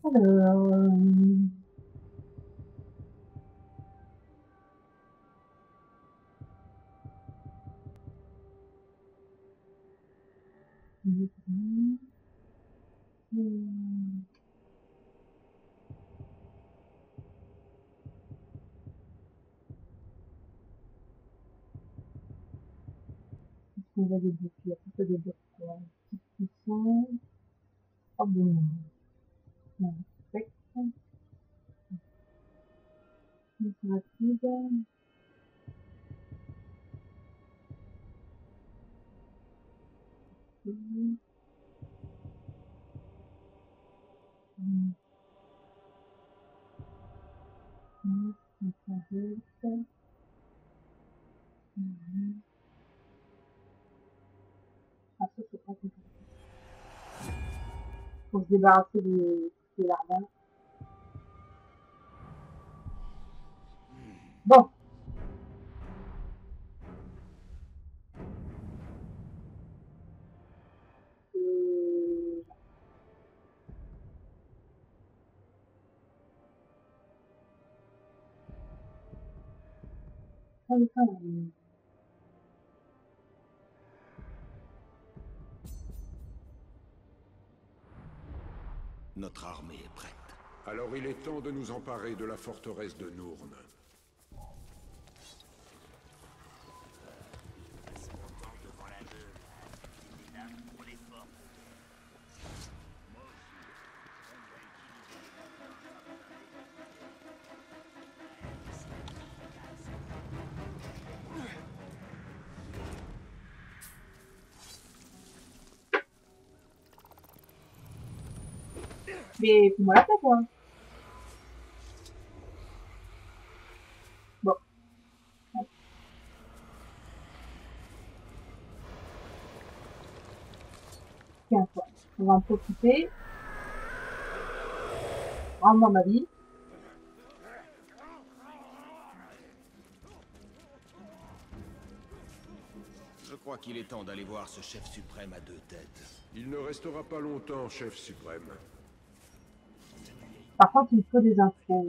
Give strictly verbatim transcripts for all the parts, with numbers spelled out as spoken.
Alors... Euh... On va débloquer, après ça débloque quoi? Petite puissance. Oh bon. Non, spectre. Mission rapide. Mmh. Mmh. Mmh. Mmh. Mmh. Ah, ça, c'est pas compliqué. Faut se débarrasser des, des larbins. Bon. Et... Ah, mais ça, on... Notre armée est prête. Alors il est temps de nous emparer de la forteresse de Nourne. Mais fais-moi la paix, quoi. Bon. Tiens, quoi. On va en profiter. Rends-moi ma vie. Je crois qu'il est temps d'aller voir ce chef suprême à deux têtes. Il ne restera pas longtemps, chef suprême. Par contre, il faut des infos.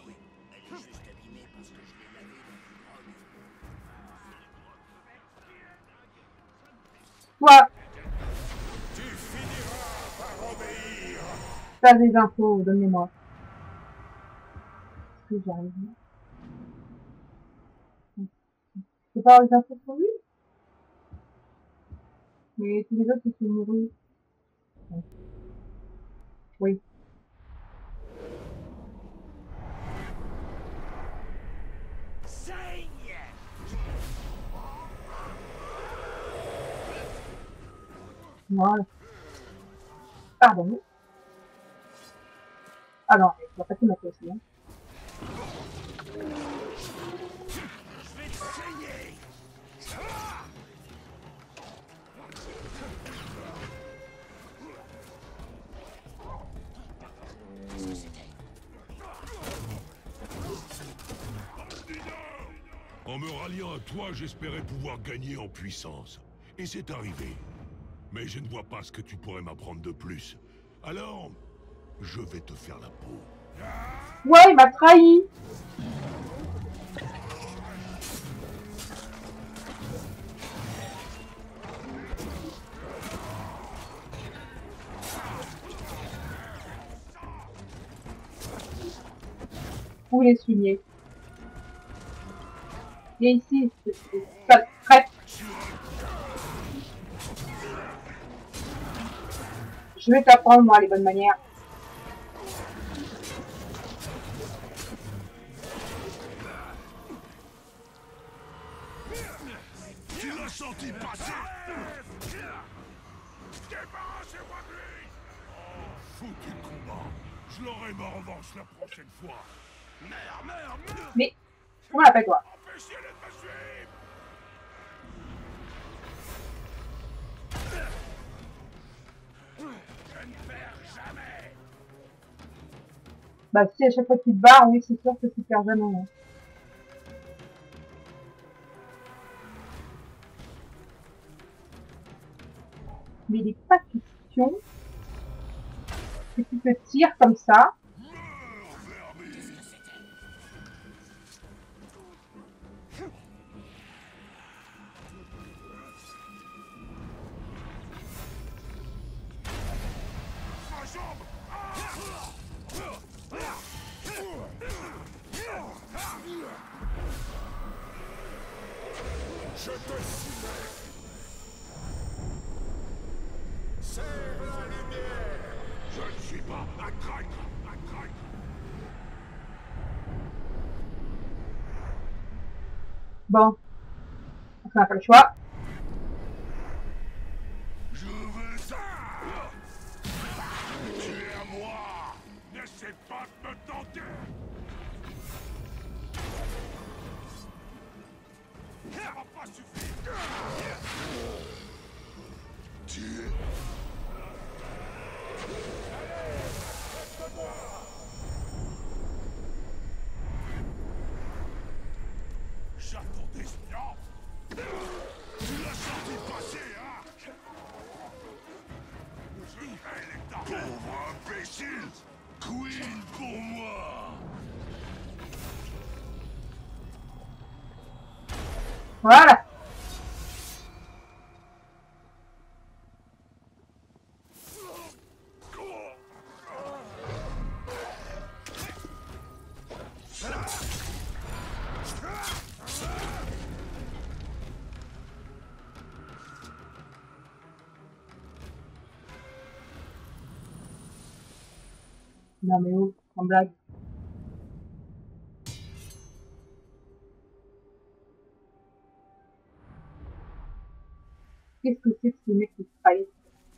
Toi, Tu finiras par obéir. t'as des infos, donnez-moi. Est-ce que j'arrive? Je peux pas avoir des infos sur lui? Mais tous les autres, ils sont mourus. Oui. Voilà. Pardon. Ah non, il va pas tout mettre aussi. Hein. En me ralliant à toi, j'espérais pouvoir gagner en puissance. Et c'est arrivé. Mais je ne vois pas ce que tu pourrais m'apprendre de plus. Alors, je vais te faire la peau. Ouais, il m'a trahi. Où les souliers? Viens ici, sale traite. Je vais t'apprendre, moi, les bonnes manières. Tu l'as senti passer. Débarrassez-moi de lui. Oh, foutu de combat. Je l'aurai ma revanche la prochaine fois. Merde, merde, merde. Mais, comment l'appelle toi? Empêchez-les de me suivre. Je ne perds jamais. Bah si, à chaque fois que tu te barres, oui, c'est sûr que tu perds jamais. Hein. Mais il n'est pas question Et tu te tires comme ça. Je te soumets. Serre la lumière. Je ne suis pas un traître, un traître. Bon. On n'a pas le choix. Je veux ça. Tu es à moi. N'essaie pas de me tenter. Ça va pas suffire. Tu es... J'attendais ce plan. Tu l'as senti passer, hein? Elle est ta pauvre imbécile. Queen pour moi. Voilà. Non mais oh, en blague. Qu'est-ce que c'est que ce mec qui se trahit?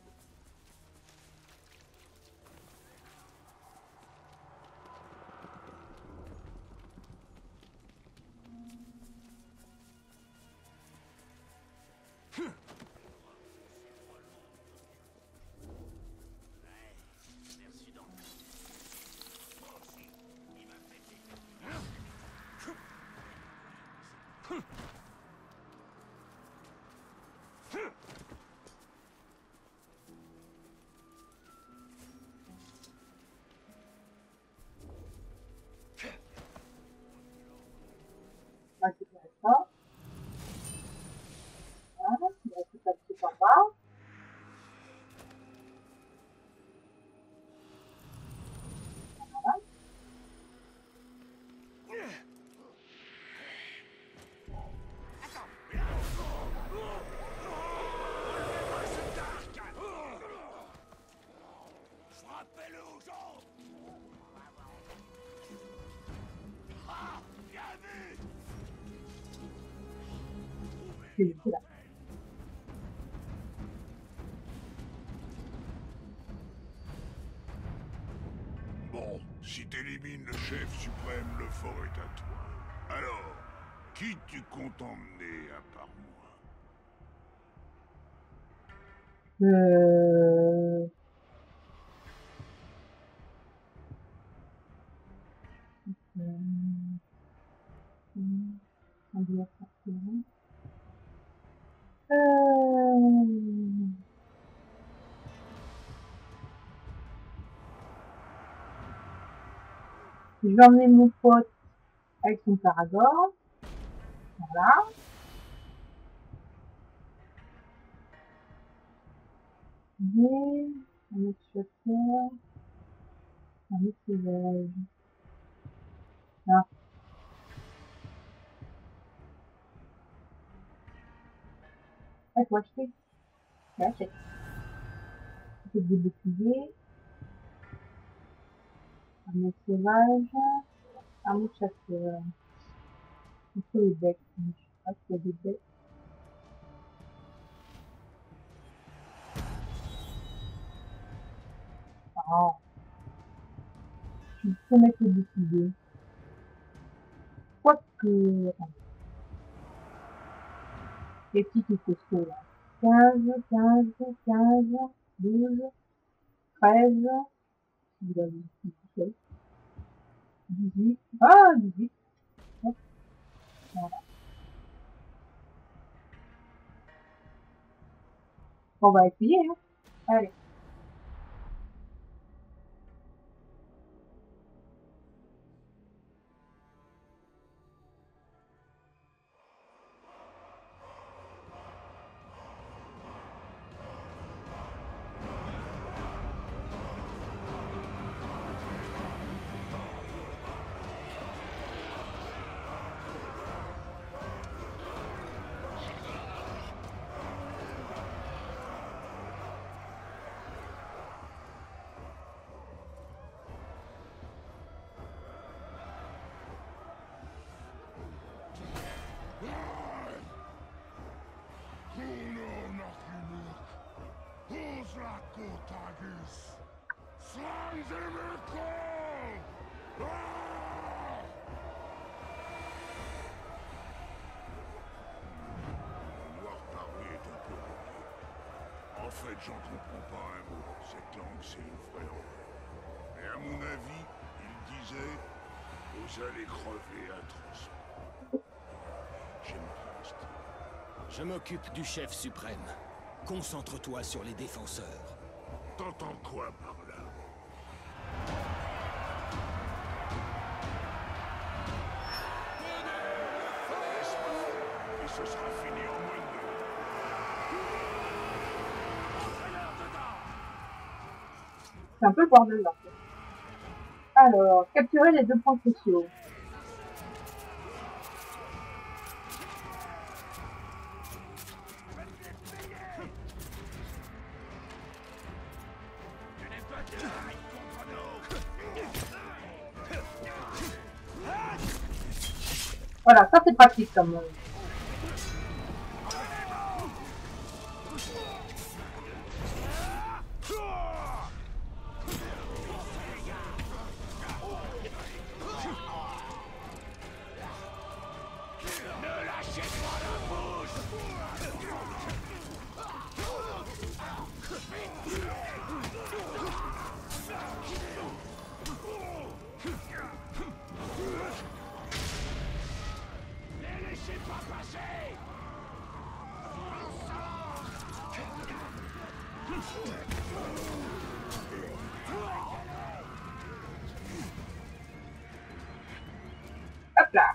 On va récupérer ça. Voilà, on va récupérer tout en bas. Voilà. Frappez-le aux jambes. Ah, bien vu. C'est c'est là. Bon, si t'élimines le chef suprême, le fort est à toi. Alors, qui tu comptes emmener à part moi? Euh... On doit sortir. Euh... Je vais emmener mon pote avec son Paragor. Voilà. Et un autre chasseur. Un autre sauvage. Ah. Ah, faut acheter. Je vais acheter. J'ai des boucliers. Un autre sauvage. Un autre chasseur. Il faut les becs. Je sais pas s'il y a des becs. Ah. Il faut mettre les boucliers. Quoique. Attends. Les petits tout costauds là. quinze, quinze, quinze, douze, treize. Il a dit tout seul. dix-huit. Ah, dix-huit. Hop. Voilà. On va essayer, hein. Allez. En fait, j'en comprends pas un mot. Cette langue, c'est une vraie horreur. Mais à mon avis, il disait... Vous allez crever atrocement. J'aime bien ce style. Je m'occupe du chef suprême. Concentre-toi sur les défenseurs. T'entends quoi par là? Et ce sera fini en moins de deux. C'est un peu le bordel là. Alors, capturer les deux points cruciaux. Voilà, ça c'est pratique comme même. Hop là.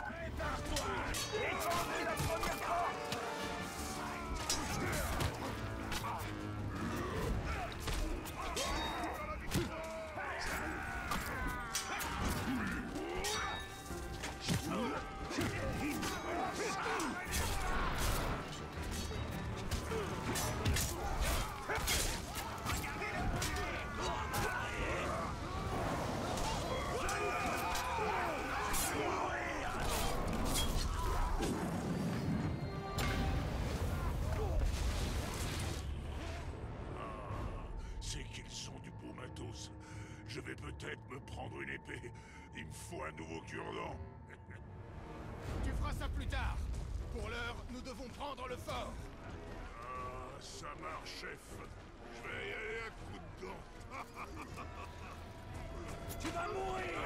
Je vais peut-être me prendre une épée. Il me faut un nouveau cure-dent. Tu feras ça plus tard. Pour l'heure, nous devons prendre le fort. Ah, ça marche, chef. Je vais y aller à coups de dents. Tu vas mourir.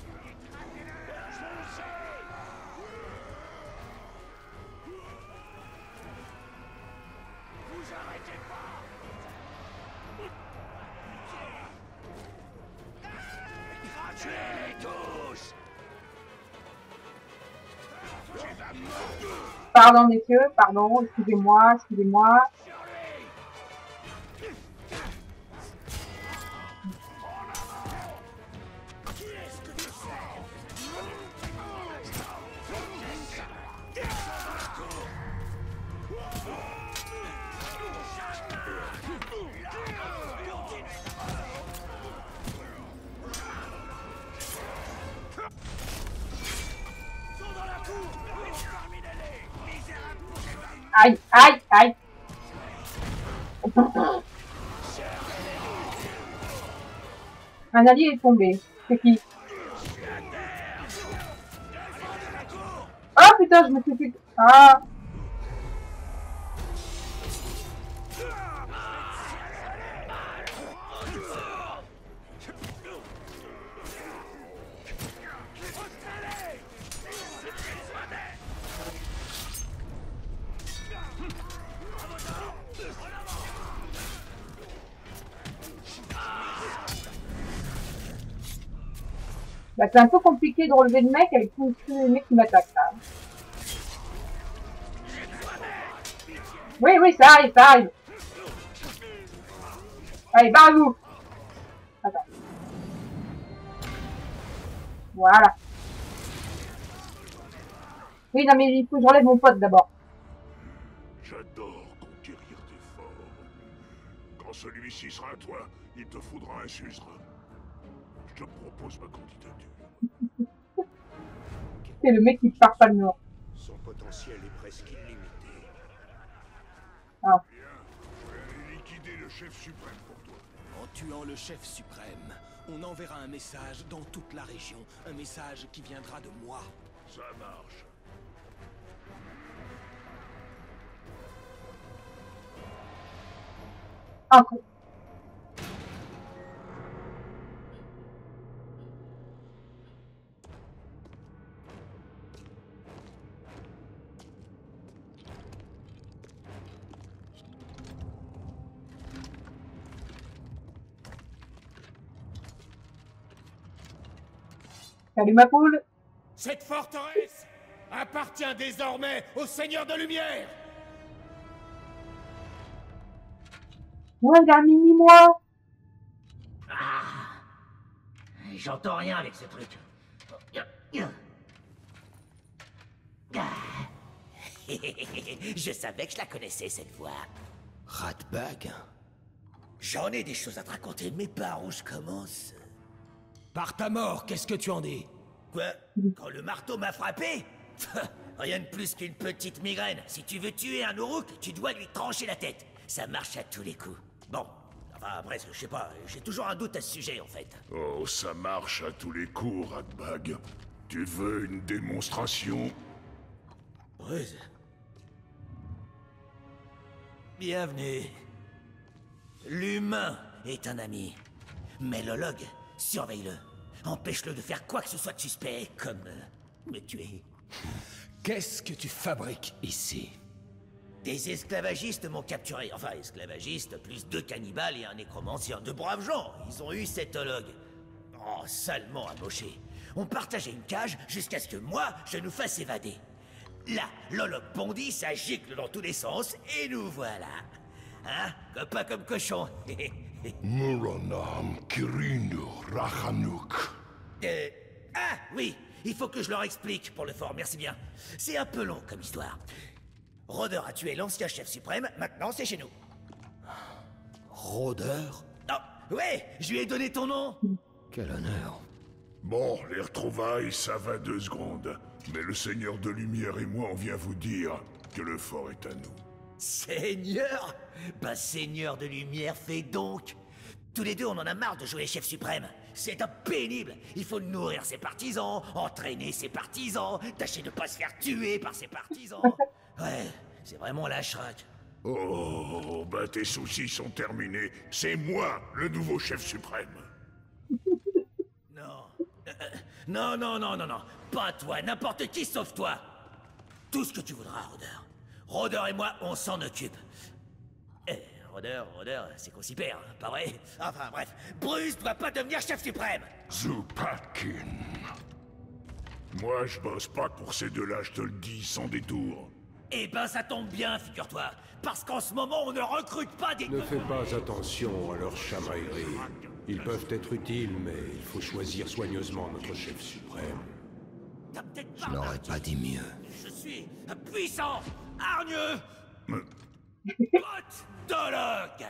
Vous arrêtez pas. Tuez-les tous. Pardon messieurs, pardon, excusez-moi, excusez-moi. Aïe, aïe, aïe. Un allié est tombé. C'est qui? Oh putain, je me suis fait... Ah. Bah, c'est un peu compliqué de relever le mec avec tous les mecs qui m'attaquent là. Oui, oui, ça arrive, ça arrive. Allez, barrez-vous. Attends. Voilà. Oui, non, mais il faut que j'enlève mon pote d'abord. J'adore conquérir tes forts. Quand celui-ci sera à toi, il te faudra un suzerain. Je te propose ma candidature. C'est le mec qui part pas de nom. Son potentiel est presque illimité. Ah. Bien, je vais aller liquider le chef suprême pour toi. En tuant le chef suprême, on enverra un message dans toute la région. Un message qui viendra de moi. Ça marche. Après. Salut ma poule. Cette forteresse appartient désormais au Seigneur de Lumière. Ouais, Garmini-moi. Ah, j'entends rien avec ce truc. Je savais que je la connaissais, cette voix. Ratbag. J'en ai des choses à te raconter, mais par où je commence? Par ta mort, qu'est-ce que tu en dis? Quoi? Quand le marteau m'a frappé? Rien de plus qu'une petite migraine. Si tu veux tuer un Uruk, tu dois lui trancher la tête. Ça marche à tous les coups. Bon, enfin presque, je sais pas, j'ai toujours un doute à ce sujet en fait. Oh, ça marche à tous les coups, Ratbag. Tu veux une démonstration? Ruse. Bienvenue. L'humain est un ami. Mais le log, surveille-le. Empêche-le de faire quoi que ce soit de suspect, comme euh, me tuer. Qu'est-ce que tu fabriques ici? Des esclavagistes m'ont capturé. Enfin, esclavagistes, plus deux cannibales et un nécromancien. De braves gens, ils ont eu cet hologue. Oh, salement amoché. On partageait une cage jusqu'à ce que moi, je nous fasse évader. Là, l'hologue bondit, ça gicle dans tous les sens, et nous voilà. Hein? Pas comme cochon. Muranam Kirinu Rachanuk. Euh... Ah, oui, il faut que je leur explique pour le fort, merci bien. C'est un peu long comme histoire. Rôdeur a tué l'ancien chef suprême, maintenant c'est chez nous. Rôdeur? Oh, ouais, je lui ai donné ton nom. Quel honneur. Bon, les retrouvailles, ça va deux secondes. Mais le Seigneur de Lumière et moi, on vient vous dire que le fort est à nous. Seigneur? Bah, Seigneur de Lumière, fais donc. Tous les deux, on en a marre de jouer chef suprême. C'est un pénible. Il faut nourrir ses partisans, entraîner ses partisans, tâcher de pas se faire tuer par ses partisans. Ouais, c'est vraiment la schrack. Oh, bah tes soucis sont terminés. C'est moi, le nouveau chef suprême. Non. Euh, euh, non, non, non, non, non. Pas toi, n'importe qui sauf toi. Tout ce que tu voudras, Rôdeur. Rôdeur et moi, on s'en occupe. Eh, Rôdeur, Rôdeur, c'est qu'on s'y perd, hein, pas vrai? Enfin, bref, Bruce doit pas devenir chef suprême. Zupatkin. Moi, je bosse pas pour ces deux-là, je te le dis, sans détour. Eh ben, ça tombe bien, figure-toi. Parce qu'en ce moment, on ne recrute pas des... Ne fais pas attention à leurs chamailleries. Ils peuvent être utiles, mais il faut choisir soigneusement notre chef suprême. T'as peut-être Je n'aurais pas dit mieux. Je suis puissant, hargneux, Mais- pote d'hologue.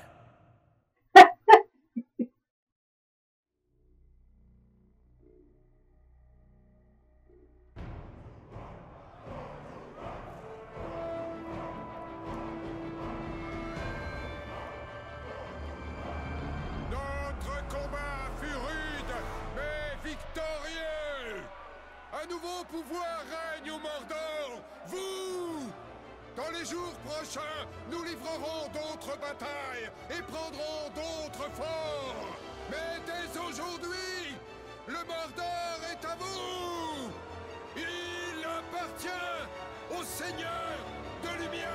Notre combat fut rude, mais victorieux. Un nouveau pouvoir règne au Mordor. Vous! Dans les jours prochains, nous livrerons d'autres batailles et prendrons d'autres forts. Mais dès aujourd'hui, le Mordor est à vous. Il appartient au Seigneur de Lumière.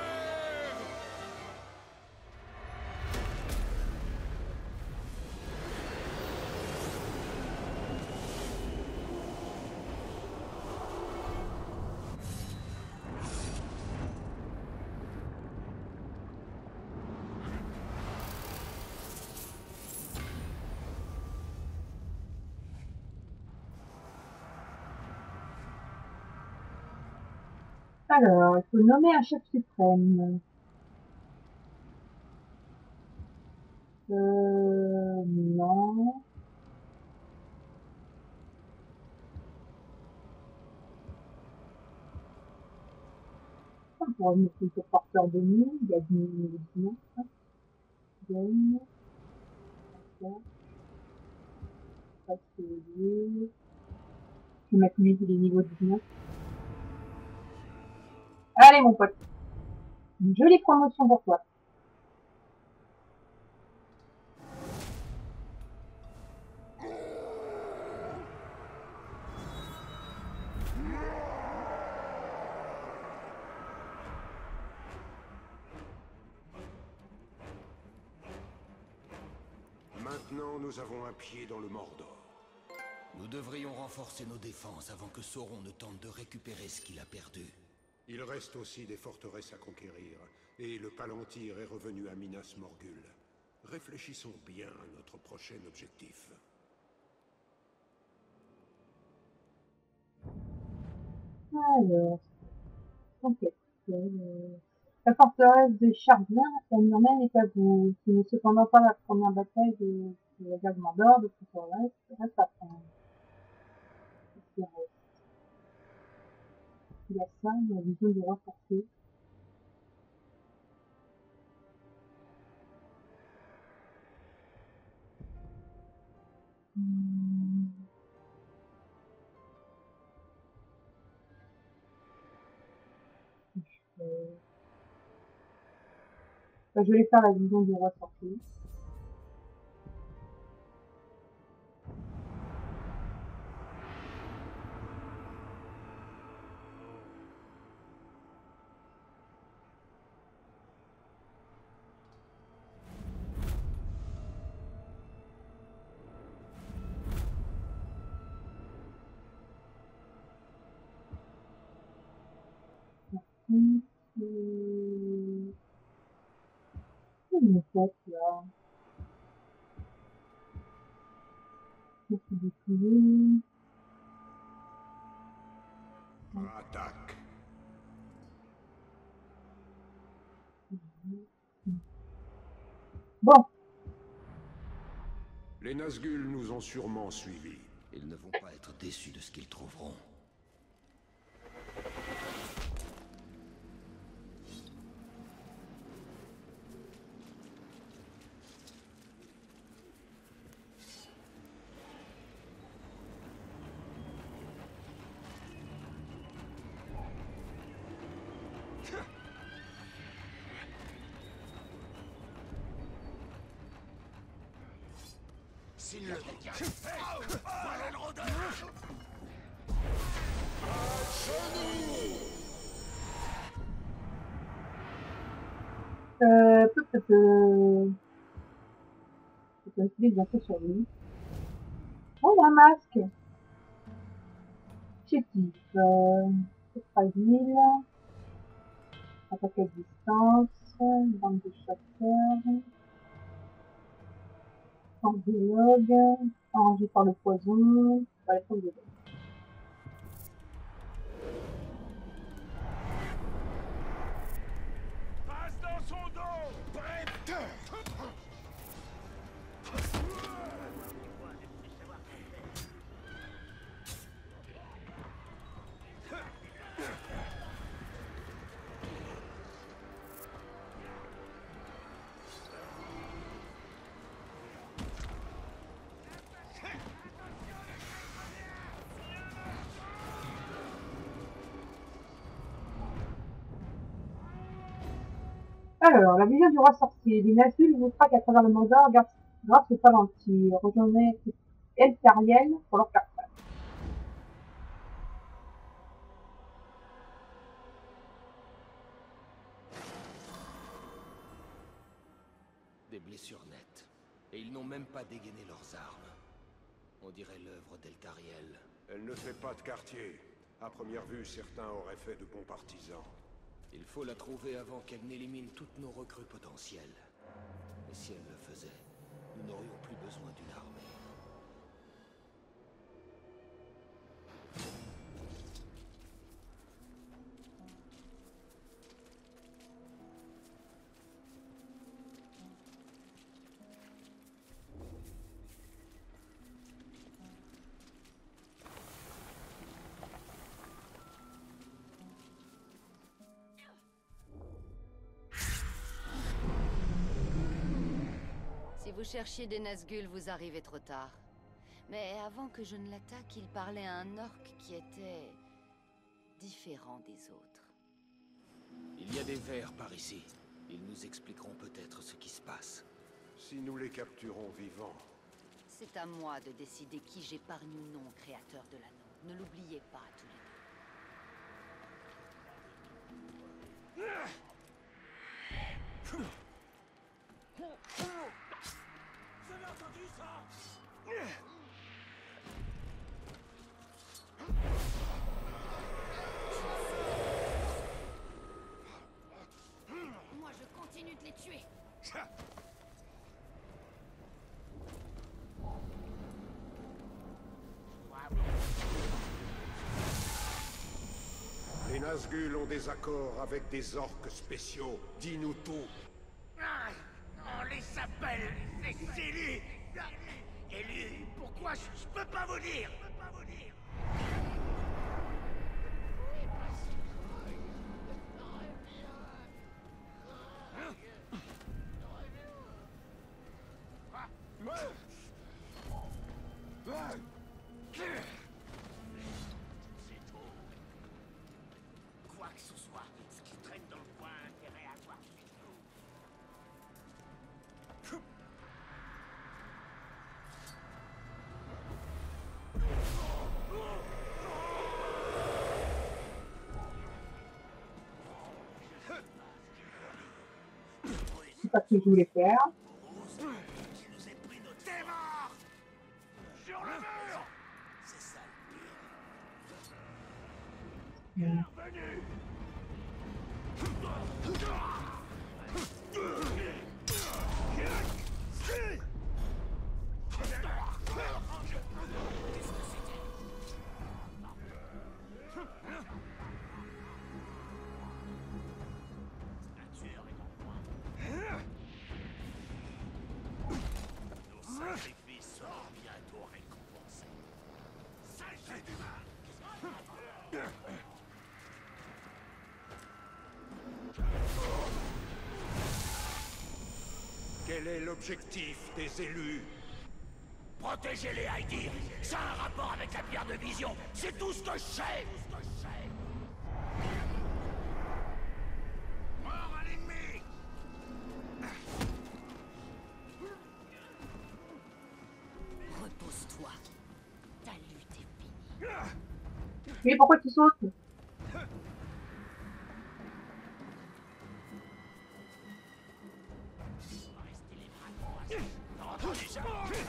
Alors, il faut nommer un chef suprême. Euh, non. On pourrait mettre le porteur de nuit. Il y a du nuit. Gagne. pas ce que je veux dire. Je vais mettre lui, il est niveau dix-neuf. Allez, mon pote. Une jolie promotion pour toi. Maintenant, nous avons un pied dans le Mordor. Nous devrions renforcer nos défenses avant que Sauron ne tente de récupérer ce qu'il a perdu. Il reste aussi des forteresses à conquérir, et le Palantir est revenu à Minas Morgul. Réfléchissons bien à notre prochain objectif. Alors, enquête. Euh, la forteresse de Chardin, Emirmen est à vous. Ce n'est cependant pas la première bataille de, de la guerre de Mordor, de forteresse, reste à prendre. Il y a ça, la vision du roi forcé. Hmm. Euh... Enfin, je vais faire la vision du roi forcé. Mmh. Mmh. Une tête là. Qu'est-ce que j'ai trouvé? Attaque. Bon. Les Nazgûl nous ont sûrement suivis. Ils ne vont pas être déçus de ce qu'ils trouveront. S'il le voilà le rôdeur. Euh, peu, peu, peu. C'est un petit bientôt sur lui. Oh, un masque. Chétif. Euh, c'est fragile. Attaque à distance. Bande de chasseurs. Dialogue, arrangé par le poison, par les formes de l'eau. Passe dans son dos. Prête. Alors, la vision du roi sorcier. Les Nazgûl vous traquent à travers le Mordor grâce, grâce au Palantir. Rejoignez Eltariel pour leur faire face. Des blessures nettes. Et ils n'ont même pas dégainé leurs armes. On dirait l'œuvre d'Eltariel. Elle ne fait pas de quartier. À première vue, certains auraient fait de bons partisans. Il faut la trouver avant qu'elle n'élimine toutes nos recrues potentielles. Et si elle le faisait, nous n'aurions plus besoin d'une armée. Si vous cherchiez des Nazgûl, vous arrivez trop tard. Mais avant que je ne l'attaque, il parlait à un orc qui était... différent des autres. Il y a des vers par ici. Ils nous expliqueront peut-être ce qui se passe. Si nous les capturons vivants... C'est à moi de décider qui j'épargne ou non, créateur de l'anneau. Ne l'oubliez pas, tous les deux. Vous avez entendu ça? Moi, je continue de les tuer. Les Nazgûl ont des accords avec des orques spéciaux. Dis-nous tout. Ah, on les appelle les élus. Élus, pourquoi je, je peux pas vous dire? Je peux pas vous dire. Quoi que ce soit, ce qui traîne dans le coin a intérêt à voir avec nous. C'est pas ce que je voulais faire. Tu nous as pris notre terreur. Sur le mur. C'est ça le pire. Mm. Bienvenue. Un tueur est en point. Nos sacrifices seront bientôt récompensés. Sachez d'humain. Quel est l'objectif des élus? Protégez les Aïdir. Ça a un rapport avec la pierre de vision. C'est tout ce que je sais. Mort à l'ennemi. Repose-toi. Ta lutte est finie. Mais pourquoi tu sautes? Restez les bras croisés. T'as entendu ça?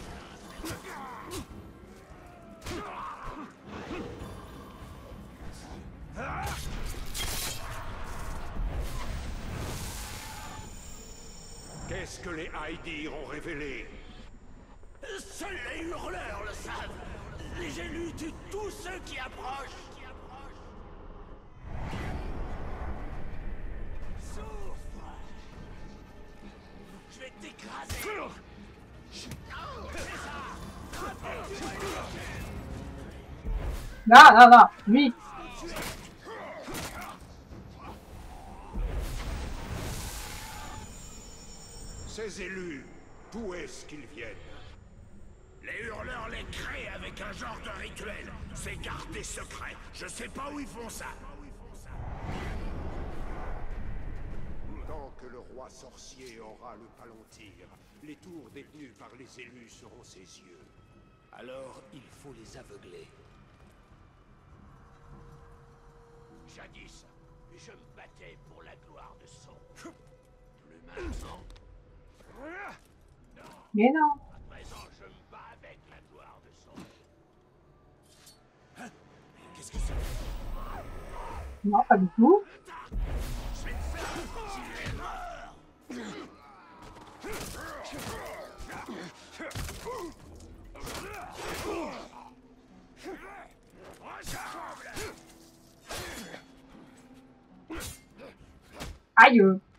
Qu'est-ce que les Aïdir ont révélé? Seuls les hurleurs le savent. Les élus tuent tous ceux qui approchent. Souffre. Je vais t'écraser. C'est ça. Là, là, là, lui. Ces élus, d'où est-ce qu'ils viennent? Les hurleurs les créent avec un genre de rituel. C'est gardé secret. Je sais pas où ils font ça. Tant que le roi sorcier aura le Palantir, les tours détenues par les élus seront ses yeux. Alors, il faut les aveugler. Jadis, je me battais pour la gloire de son. Plus maintenant. Mais non. À présent, je me bats avec la gloire de son. Hein? Qu'est-ce que c'est? Non, pas du tout. Je vais te faire tu es mort. Ressemble. Aïe.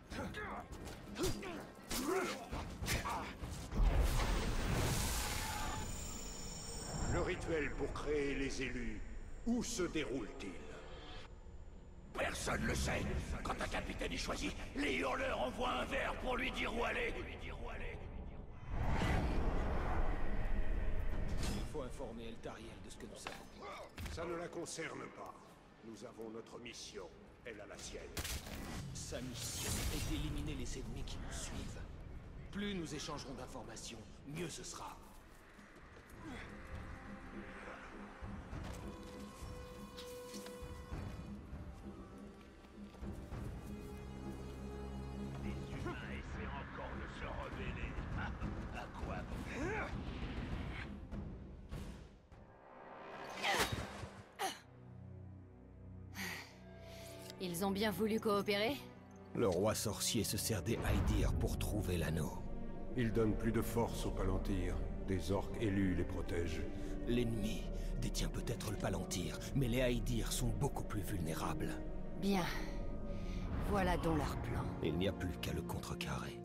Le rituel pour créer les élus, où se déroule-t-il? Personne le sait. Quand un capitaine est choisi, les hurleurs envoient un verre pour lui dire où aller. Il faut un informer Eltariel de ce que nous savons. Ça ne la concerne pas. Nous avons notre mission. Elle a la sienne. Sa mission est d'éliminer les ennemis qui nous suivent. Plus nous échangerons d'informations, mieux ce sera. Les humains essaient encore de se rebeller. À quoi bon? Ils ont bien voulu coopérer? Le roi sorcier se sert des Aedyr pour trouver l'anneau. Il donne plus de force aux Palantir. Des orques élus les protègent. L'ennemi détient peut-être le Palantir, mais les Aedyr sont beaucoup plus vulnérables. Bien. Voilà donc leur plan. Il n'y a plus qu'à le contrecarrer.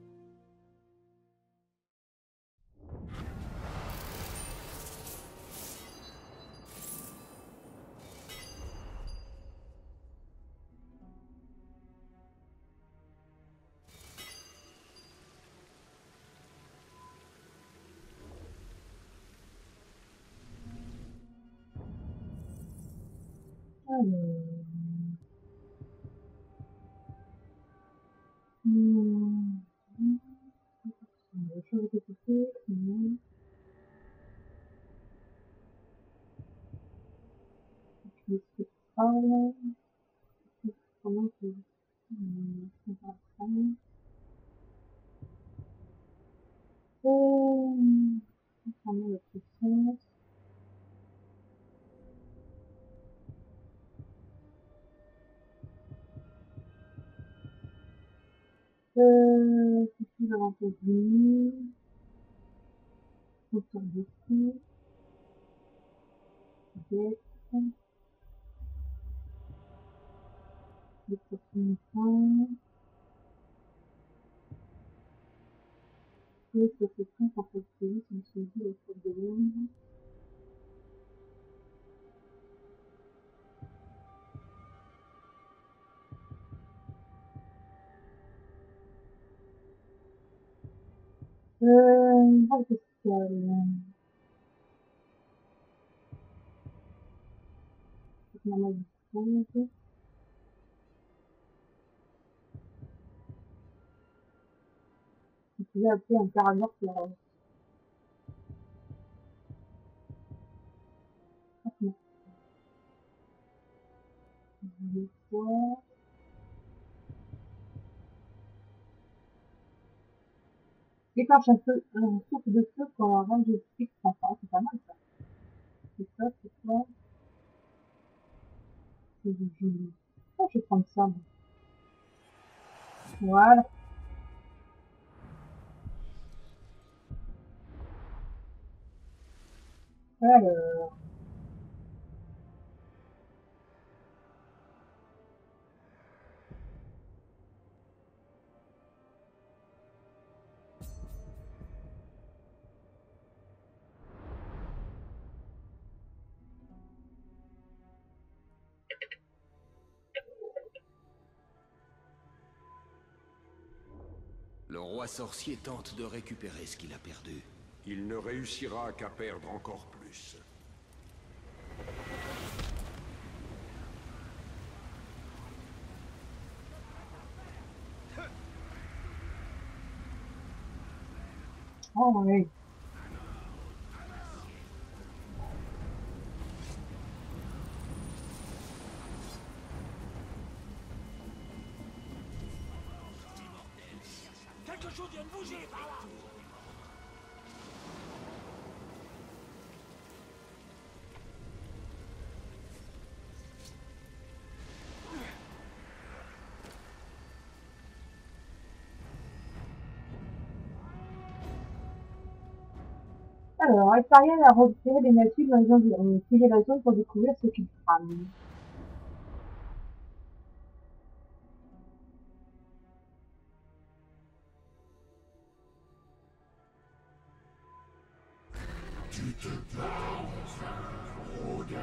Alors... Hum... Je vais répéter, sinon... Je vais se parler... Comment je vais... On va prendre... Euh... Concernant la puissance... Euh, c'est plus l'avantage du mur, hauteur de coup, dette, les proximités, et ça fait tout pour faire celui qui me suivit la faute de l'ombre. Euh, ah, qu'est-ce qu'il y a, là? C'est normal du temps. Je pouvais appeler un paramètre pour... Ah, non. Je vais voir. Déclenche un feu, un souffle de feu quand un range de fixe prend fort. C'est pas mal ça. C'est ça, c'est quoi? C'est du jus. Oh, je vais prendre ça. Bon. Voilà. Alors. Le roi sorcier tente de récupérer ce qu'il a perdu. Il ne réussira qu'à perdre encore plus. Oh oui. Quelque chose vient de bouger par là. Alors, Eltariel a repéré des natifs dans les environs. Fouillez la zone pour découvrir ce qu'ils trament. Tu te bats enfin, rôdeur.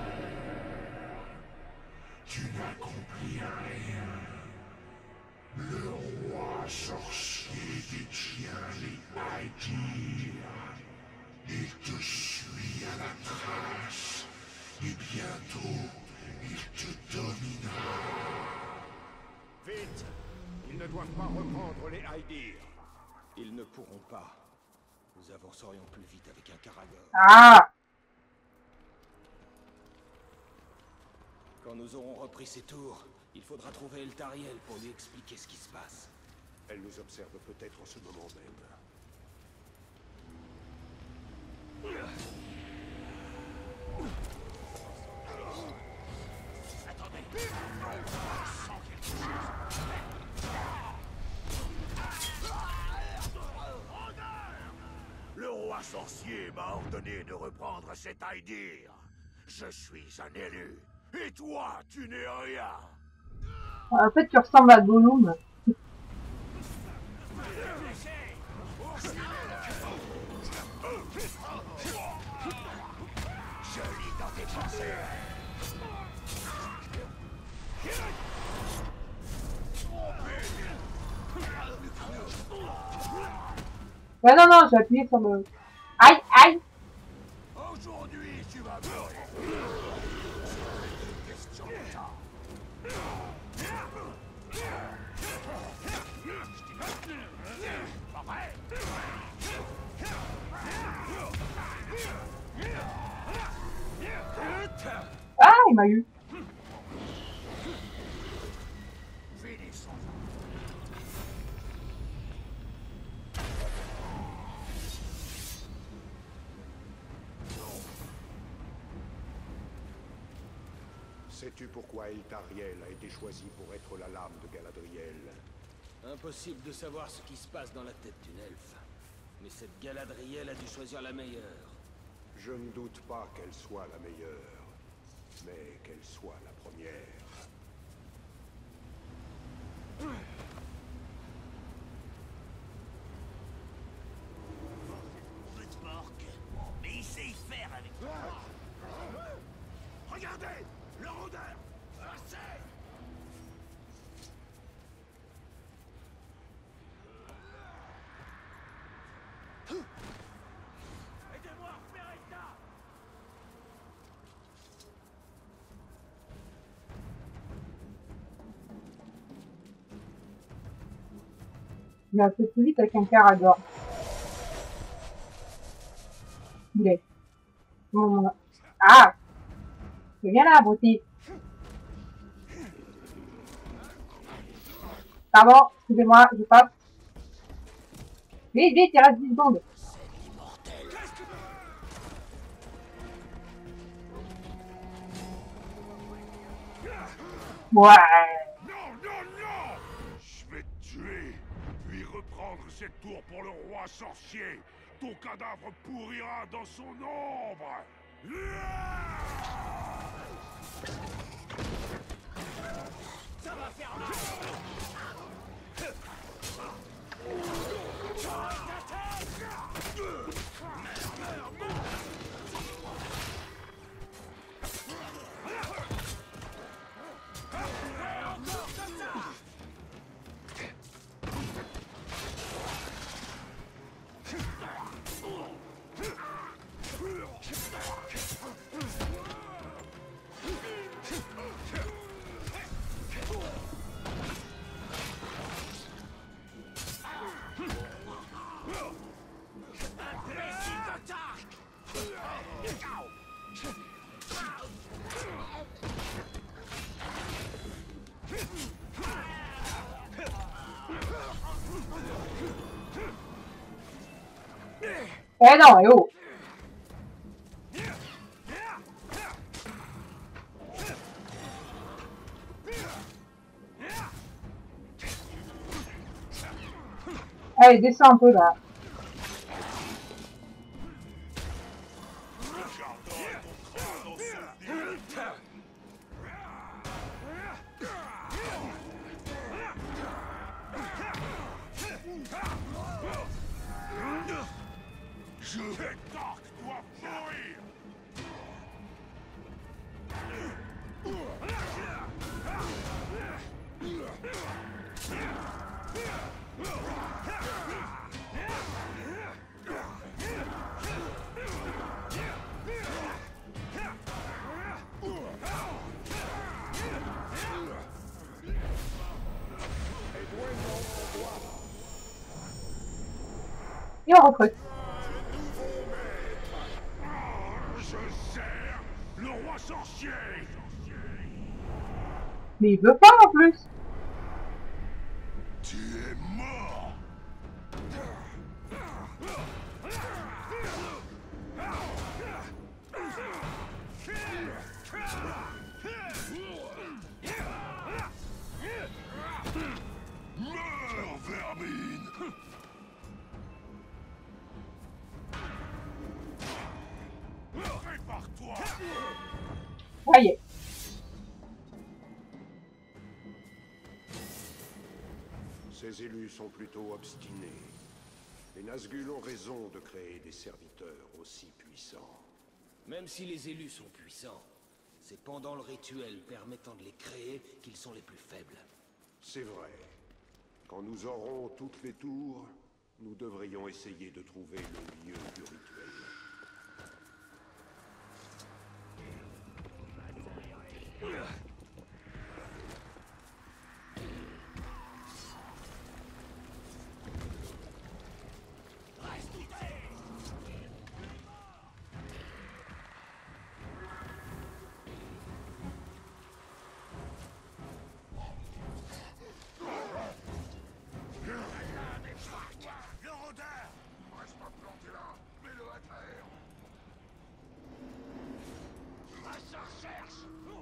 Tu n'accomplis rien. Le roi sorcier détient les Aedyr. Il te suit à la Vite! Ils ne doivent pas reprendre les Aedyr. Ils ne pourront pas. Nous avancerions plus vite avec un Karagor. Ah! Quand nous aurons repris ces tours, il faudra trouver Eltariel pour lui expliquer ce qui se passe. Elle nous observe peut-être en ce moment même. Le roi sorcier m'a ordonné de reprendre cet Aedyr. Je suis un élu. Et toi, tu n'es rien. En fait, tu ressembles à Gollum. Je lis dans tes pensées. Ouais, non, non, j'ai appuyé sur le... Aïe, aïe! Aujourd'hui, tu vas mourir. Question de temps. Pas vrai? Ah, il m'a eu. Finissons. Sais-tu pourquoi Eltariel a été choisi pour être la lame de Galadriel? Impossible de savoir ce qui se passe dans la tête d'une elfe. Mais cette Galadriel a dû choisir la meilleure. Je ne doute pas qu'elle soit la meilleure, mais qu'elle soit la première. Mais il sait y faire avec toi. Regardez, le rôdeur. Assez. Aidez-moi à repérer ça. Il est un peu plus vite avec un Karagor. Il est. Bon, ah! Viens là, abruti. Pardon, excusez-moi, je passe. Vite, vite, il reste dix secondes. Ouais. Non, non, non! Je vais te tuer, puis reprendre cette tour pour le roi sorcier. Ton cadavre pourrira dans son ombre. Ça va faire mal. Eh non, eh oh! Allez, descends un peu là. Je vais Dark doit mourir. Et on recrute. Je sers le roi sorcier. Mais il veut pas en plus. Tu es mort. Meurs, vermine. Prépare-toi. Ça y est. Ces élus sont plutôt obstinés. Les Nazgûl ont raison de créer des serviteurs aussi puissants. Même si les élus sont puissants, c'est pendant le rituel permettant de les créer qu'ils sont les plus faibles. C'est vrai. Quand nous aurons toutes les tours, nous devrions essayer de trouver le lieu du rituel. Le rôdeur. Reste pas planté là. Mets-le à terre. Ça cherche.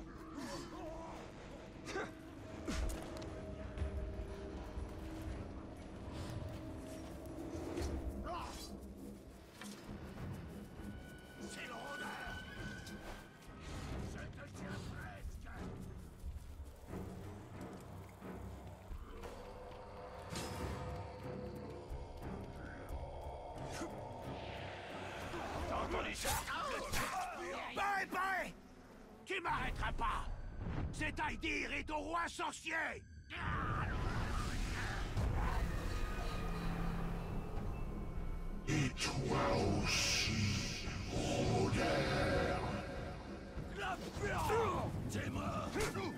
C'est le rôdeur. Je te tiens presque. T'as entendu ça? Paré, paré! Tu m'arrêteras pas! Cet Aïdir est au roi sorcier! Et toi aussi, rôdeur! T'es mort!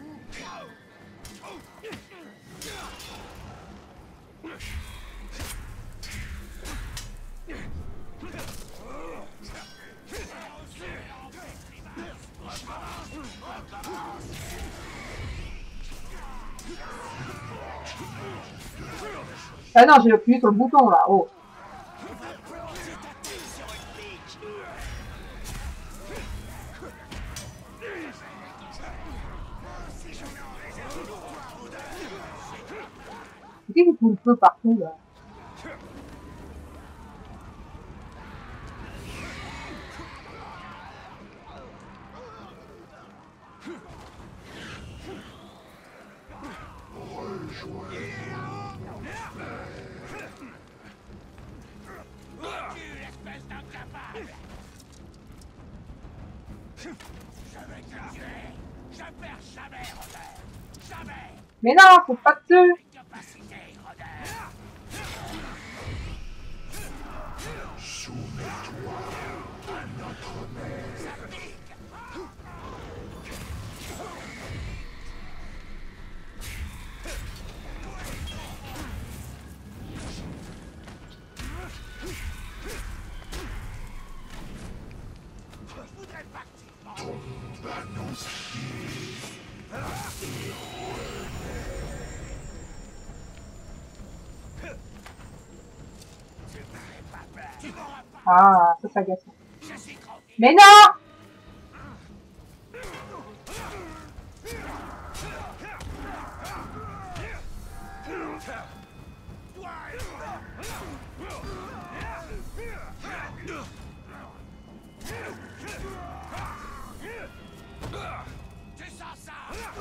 Ah non, j'ai appuyé sur le bouton là. Oh. C'est qui qui fout le feu partout là? Espèce d'incapable! Je vais te tuer! Je perds jamais, rôdeur! Jamais! Mais non, faut pas dessus. Capacité, rôdeur! Soumets-toi à notre maître. Ça pique! Je voudrais partir! Tombe à nos pieds. Tu m'auras pas! Ah, ça s'agace. Je suis tranquille! Mais non. Tu sens ça!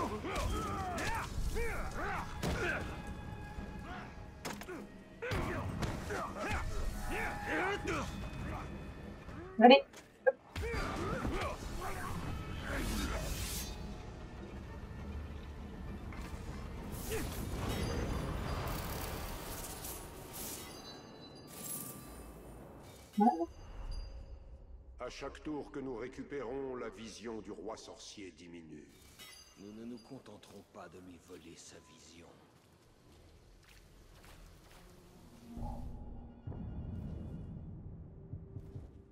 Allez. Voilà. À chaque tour que nous récupérons, la vision du roi sorcier diminue. Nous ne nous contenterons pas de lui voler sa vision.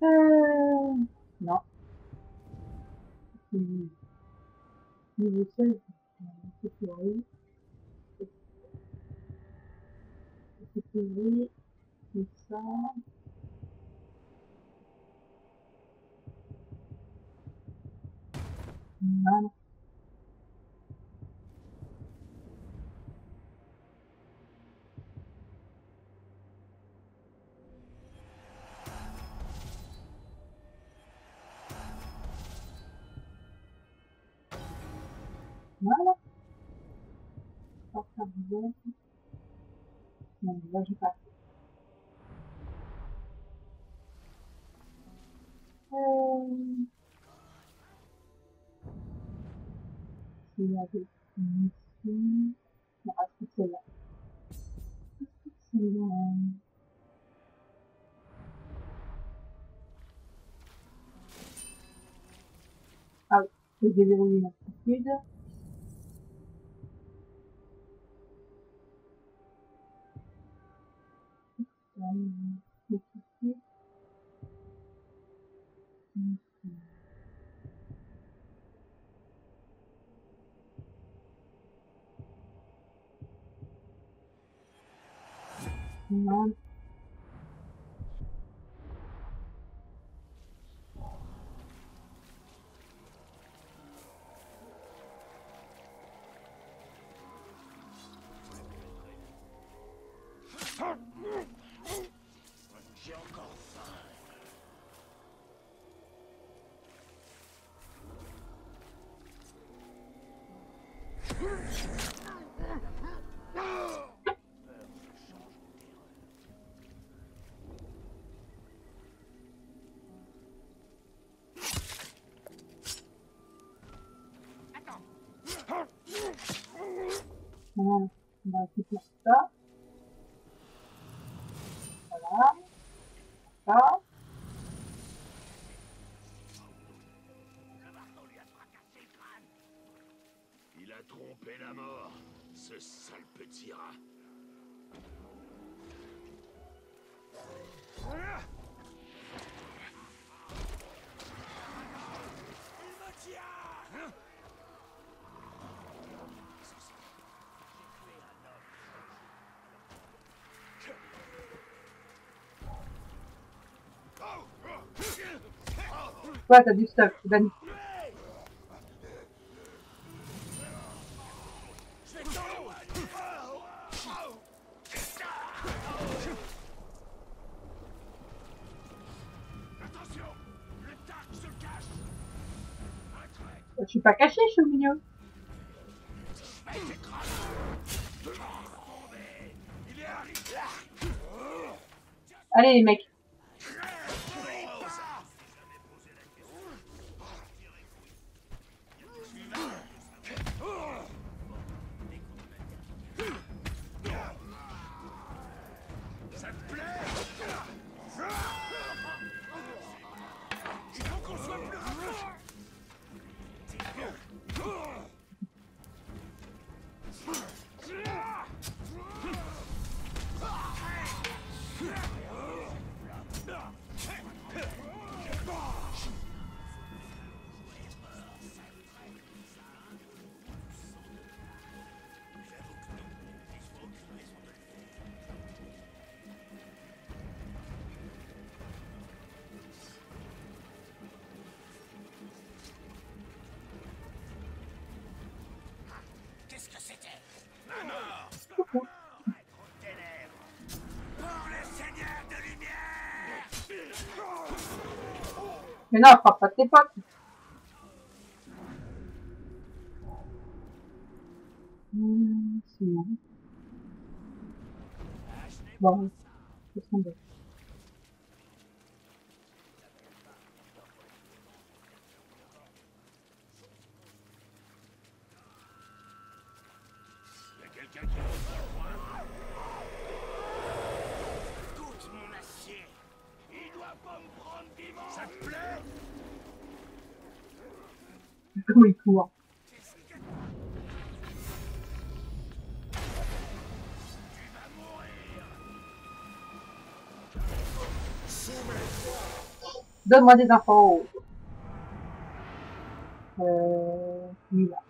Euh... Non. Niveau seize. C'est pourri. C'est pourri. C'est ça. Non. Voilà. Pas ça bizarre. Non, là j'ai pas. Euh... Il y avait une ici. Non, est-ce que c'est là? Est-ce que c'est là? Ah oui, je déverrouille une aptitude. Non. J'ai encore faim. Voilà, on va récupérer ça. Voilà. Ça. Il a trompé la mort, ce sale petit rat. Il me tient! Ouais, t'as du stuff, Danny. Attention, le Dark se cache. Je suis pas caché, je suis au milieu. Allez les mecs. Ça te plaît? Il faut qu'on soit plus rapide. Qu'est-ce que c'était? La mort! Trop de ténèbres! Pour le Seigneur de lumière! Mais non, frappe pas tes potes. Mmh, c'est bon. Bon, c'est ce qu'on Quelqu'un qui reçoit le point. Écoute mon acier. Il doit pas me prendre vivant. Ça te plaît? Comment il court? Tu vas mourir. Donne-moi des infos. Euh, lui là.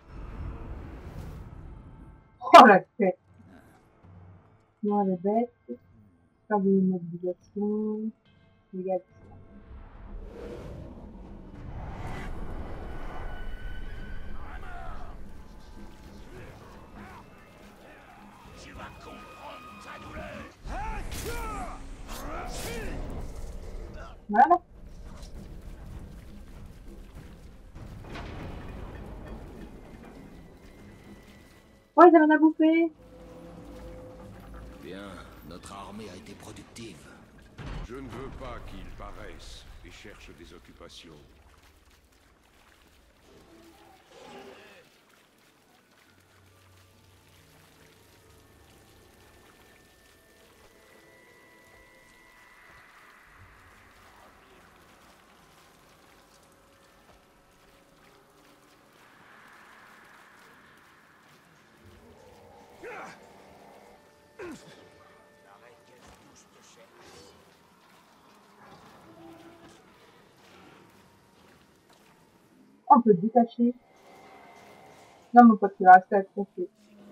Oh la tête. Non, elle est bête. Faire des mobilisations. Regarde ça. Tu vas comprendre ta douleur. Voilà. Oh, ils avaient à bouffer. Bien, notre armée a été productive. Je ne veux pas qu'ils paraissent et cherchent des occupations. On peut te détacher. Non, mon pote, tu vas rester accroché.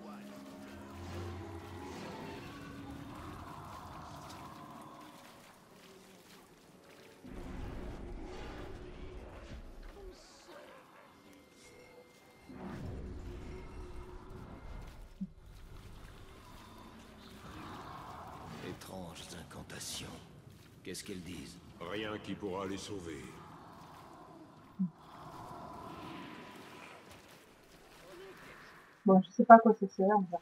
Étranges incantations. Qu'est-ce qu'elles disent? Rien qui pourra les sauver. Bon, je sais pas à quoi ça sert. On va...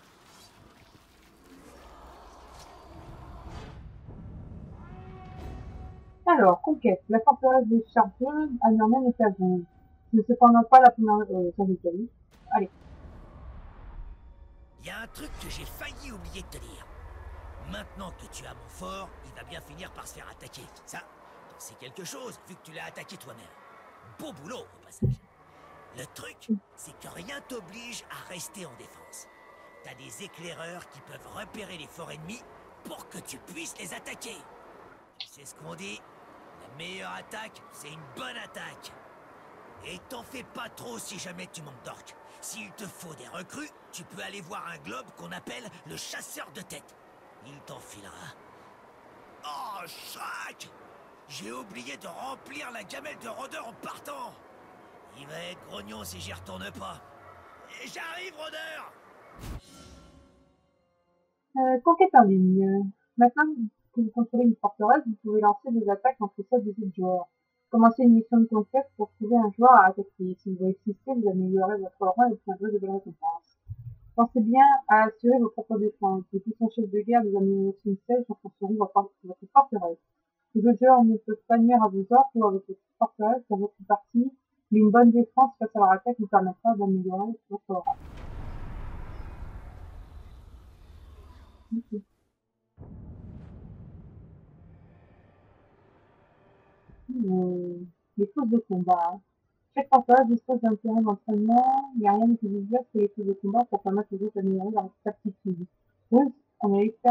Alors, conquête. La forteresse de Chargeux à Norman est à vous. Ce n'est cependant pas la première euh, sur l'Italie. Allez. Il y a un truc que j'ai failli oublier de te dire. Maintenant que tu as mon fort, il va bien finir par se faire attaquer. Ça, c'est quelque chose, vu que tu l'as attaqué toi-même. Beau boulot, au passage. Le truc, c'est que rien t'oblige à rester en défense. T'as des éclaireurs qui peuvent repérer les forts ennemis pour que tu puisses les attaquer. C'est ce qu'on dit. La meilleure attaque, c'est une bonne attaque. Et t'en fais pas trop si jamais tu manques d'orques. S'il te faut des recrues, tu peux aller voir un globe qu'on appelle le chasseur de tête. Il t'en filera. Oh, Shrek! J'ai oublié de remplir la gamelle de rôdeur en partant. Il va être grognon si j'y retourne pas. Et j'arrive, rôdeur! Euh, conquête en ligne. Maintenant que vous contrôlez une forteresse, vous pouvez lancer des attaques entre sept et huit joueurs. Commencez une mission de conquête pour trouver un joueur à attaquer. Si vous réussissez, vous améliorez votre rang et obtiendrez de belles récompenses. Pensez bien à assurer vos propres défenses. Les puissants chefs de guerre des administrations siège renforceront votre, votre forteresse. Les autres joueurs ne peuvent pas nuire à vos ordres ou à votre forteresse dans votre partie, mais une bonne défense face à leur attaque vous permettra d'améliorer votre rang. Okay. Euh, les fausses de combat. Chaque forteresse dispose d'un terrain d'entraînement. Il n'y a rien de plus efficace que les fausses de combat pour permettre aux autres d'améliorer leur aptitude. Oui, on est expert.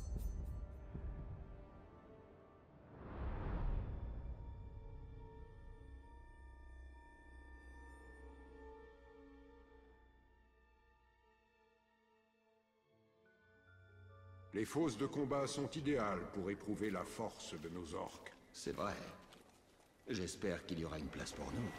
Les fosses de combat sont idéales pour éprouver la force de nos orques. C'est vrai. J'espère qu'il y aura une place pour nous.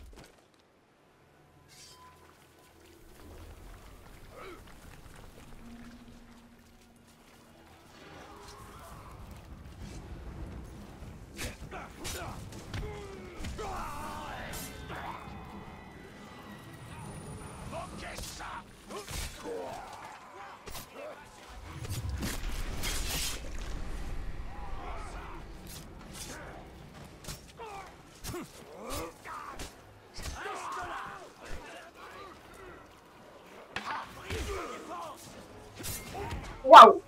Waouh!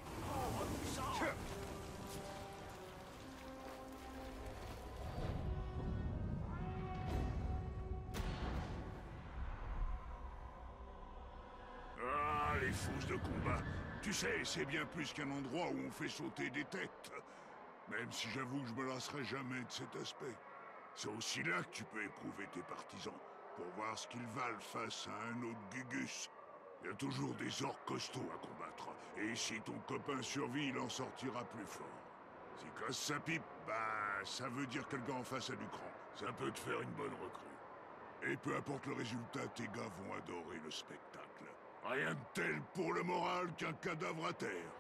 Ah, les fosses de combat. Tu sais, c'est bien plus qu'un endroit où on fait sauter des têtes. Même si j'avoue que je me lasserai jamais de cet aspect. C'est aussi là que tu peux éprouver tes partisans, pour voir ce qu'ils valent face à un autre Gugus. Il y a toujours des orques costauds à combattre, et si ton copain survit, il en sortira plus fort. S'il casse sa pipe, bah ça veut dire que le gars en face a du cran. Ça peut te faire une bonne recrue. Et peu importe le résultat, tes gars vont adorer le spectacle. Rien de tel pour le moral qu'un cadavre à terre.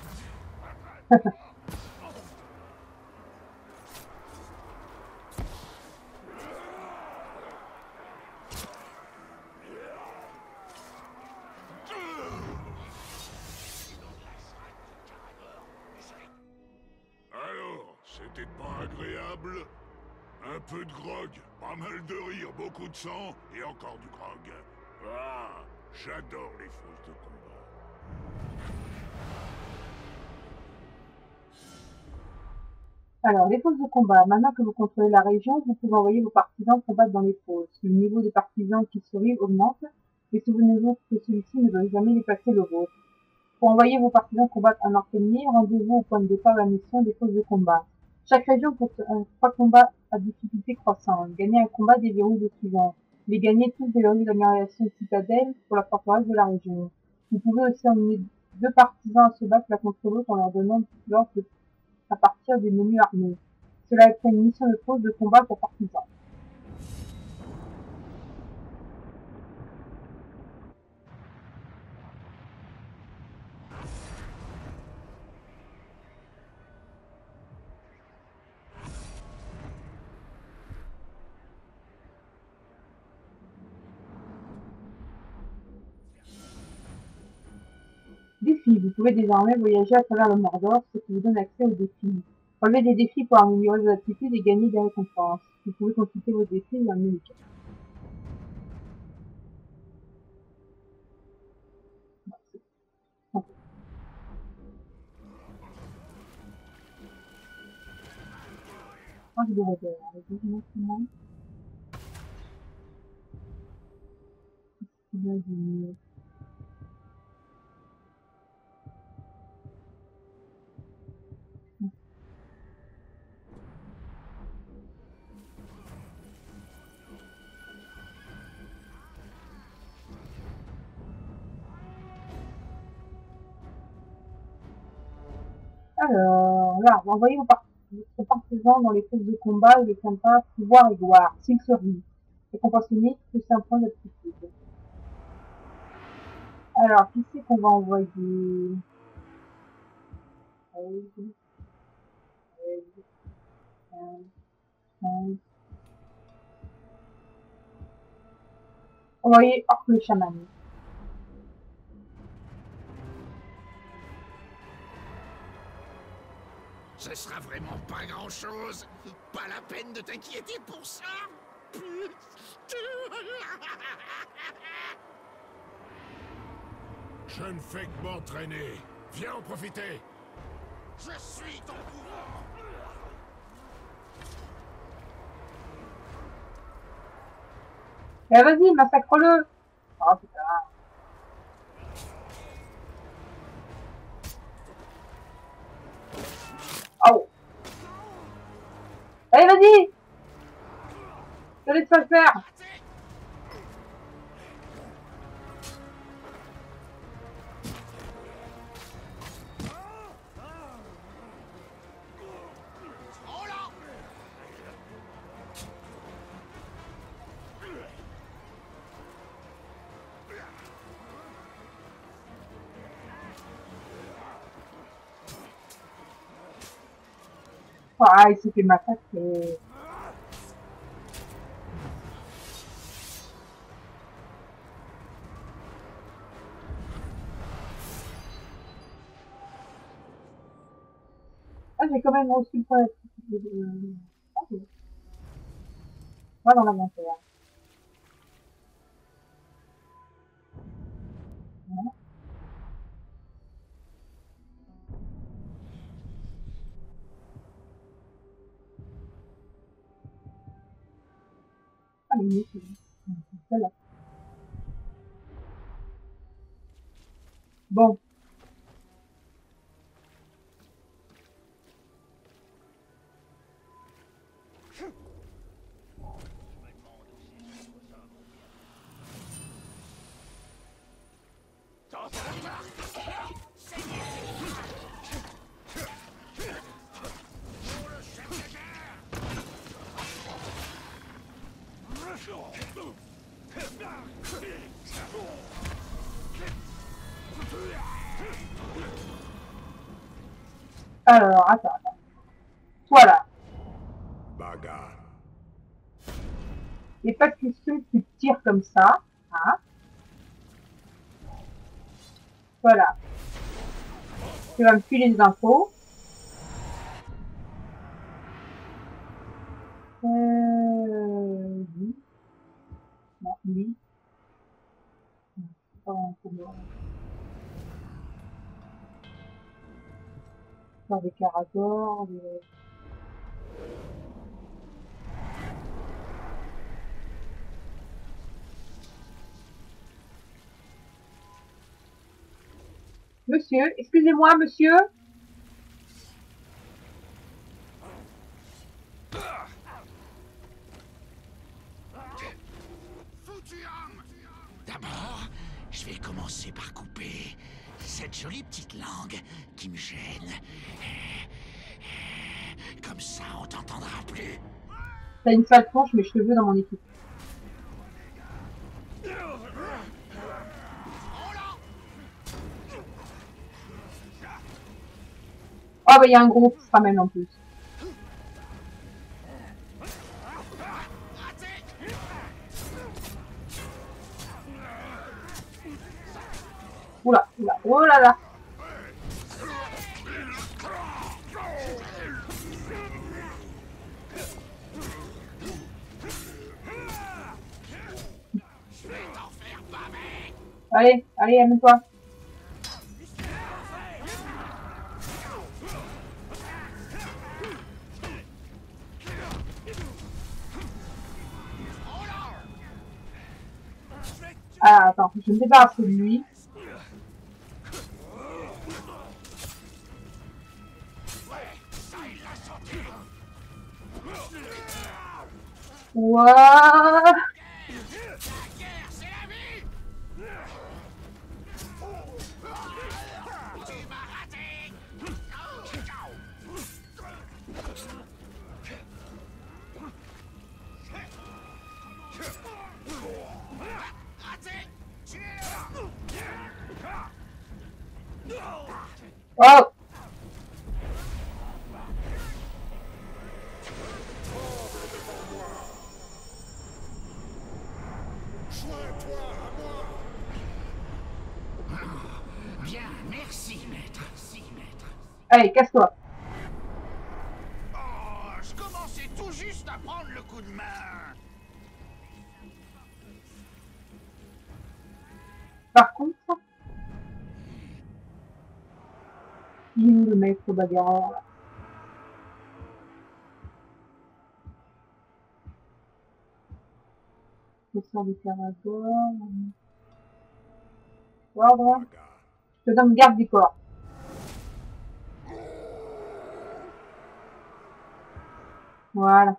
Alors, c'était pas agréable? Un peu de grog, pas mal de rire, beaucoup de sang et encore du grog. Ah, j'adore les fosses de combat. Alors, les fosses de combat. Maintenant que vous contrôlez la région, vous pouvez envoyer vos partisans combattre dans les fosses. Le niveau des partisans qui survivent augmente, mais souvenez-vous que celui-ci ne doit jamais dépasser le vôtre. Pour envoyer vos partisans combattre un orc ennemi, rendez-vous au point de départ de la mission des fosses de combat. Chaque région compte trois combats à difficulté croissante. Gagner un combat déverrouille le suivant. Les gagner tous déverrouillent l'amélioration de citadelle pour la forteresse de la région. Vous pouvez aussi emmener deux partisans à se battre l'un contre l'autre en leur donnant l'ordre à partir des menus armés. Cela est une mission de fosse de combat pour partisans. Défis. Vous pouvez désormais voyager à travers le Mordor, ce qui vous donne accès aux défis. Relevez des défis pour améliorer vos aptitudes et gagner des récompenses. Vous pouvez consulter vos défis dans le menu. Ah, je devrais faire avec deux moment. Imagine. Alors, là, envoyez vos partisans dans les fosses de combat et les combats pouvoir et gloire, s'ils survivent. Récompense unique, plus un point d'aptitude. Alors, qui c'est qu'on va envoyer? Envoyer Orc le chaman. Ce sera vraiment pas grand-chose. Pas la peine de t'inquiéter pour ça. Je ne fais que m'entraîner. Viens en profiter. Je suis ton pouvoir. Eh vas-y, massacre-le. Oh putain. Oh. Allez, vas-y. Je laisse pas le faire. Ah, il s'est fait massacrer. Ah, j'ai quand même reçu le point d'aptitude. Ok. Va dans l'inventaire. Voilà. Ah, mais c'est celle-là. Bon. Alors, attends, attends. Voilà. Bagarre. Et pas de question que tu tires comme ça. Hein. Voilà. Tu vas me filer les infos. Euh... Oui. Non, oui. Non, c'est pas un problème. Faire des caradors, des... Monsieur, excusez-moi, monsieur. D'abord, je vais commencer par couper cette jolie petite langue qui me gêne. Comme ça, on t'entendra plus. T'as une sale tronche, mais je te veux dans mon équipe. Oh bah il y a un gros qui se ramène en plus. Oula, oula, oh là là. Allez, allez, amène-toi. Ah, attends, je me débarrasse de lui. Ouah. Oh. Bien, merci, maître. Si, maître. Allez, casse-toi. Oh, je commençais tout juste à prendre le coup de main. Par contre, il est où le maître bagarreur là? Je sors du carador. Ordre. Je te donne garde du corps. Voilà.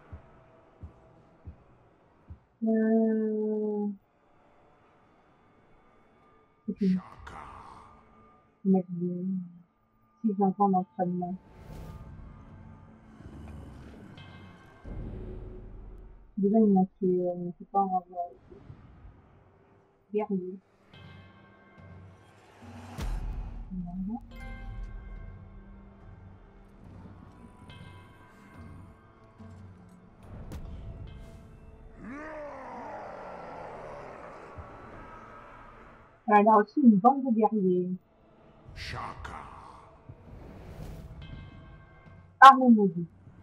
Euh... C'est fini. Je vais mettre six enfants d'entraînement. Déjà, il manquait, euh, il manquait pas un euh, guerrier. Voilà. Elle a aussi une bande de guerriers. Shaka. Arme maudite.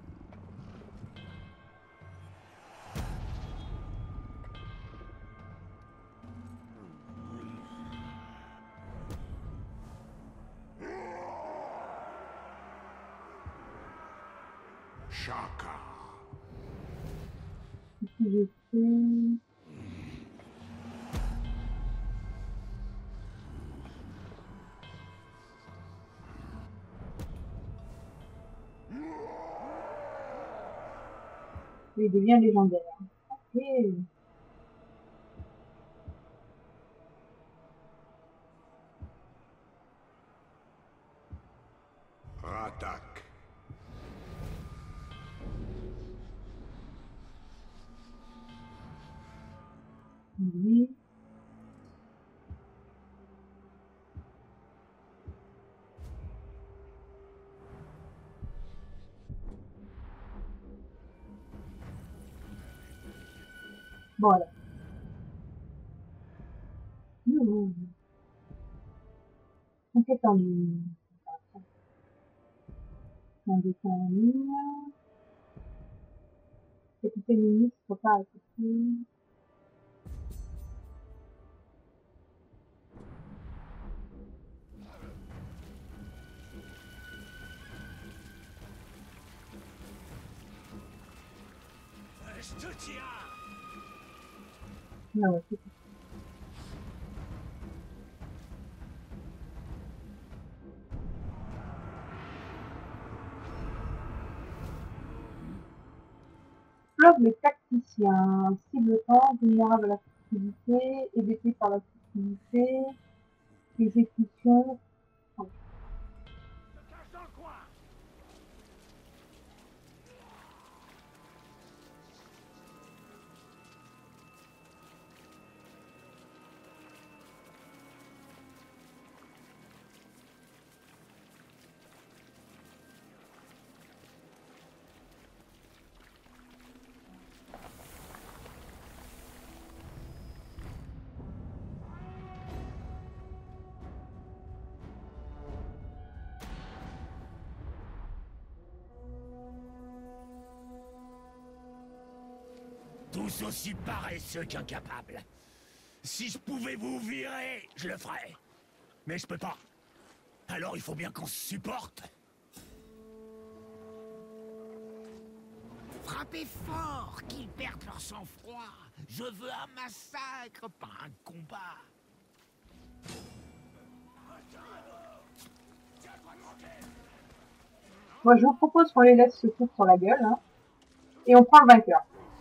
Shaka. Qu'est-ce que j'ai fait? Il devient légendaire. Ok. Ratak. dix-huit. Voilà. Mmh. Enquête en ligne. Un dessin en ligne. Capitaine ministre pas à côté. Je te tiens. Ah ouais, c'est tout. Flog le tacticien, cible temps, vulnérable à la furtivité, hébété par la furtivité, exécution. Oh. Je cache dans le coin. Tous aussi paresseux qu'incapables. Si je pouvais vous virer, je le ferais. Mais je peux pas. Alors il faut bien qu'on se supporte. Frappez fort, qu'ils perdent leur sang-froid. Je veux un massacre, pas un combat. Moi, je vous propose qu'on les laisse se foutre sur la gueule, hein, et on prend le vainqueur.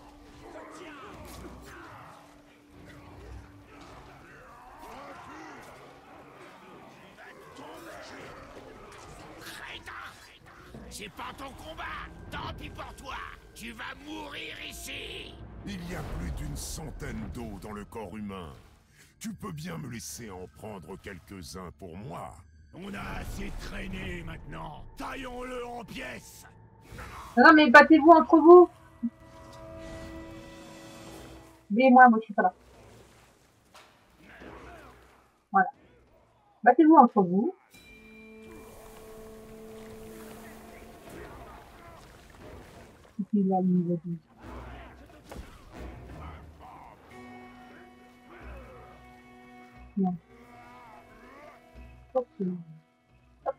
C'est pas ton combat. Tant pis pour toi. Tu vas mourir ici. Il y a plus d'une centaine d'os dans le corps humain. Tu peux bien me laisser en prendre quelques-uns pour moi. On a assez traîné maintenant. Taillons-le en pièces. Non, mais battez-vous entre vous. Mais moi, moi, je suis pas là. Voilà. Battez-vous entre vous. Et puis là, il nous a dit. Non. Ok. Hop.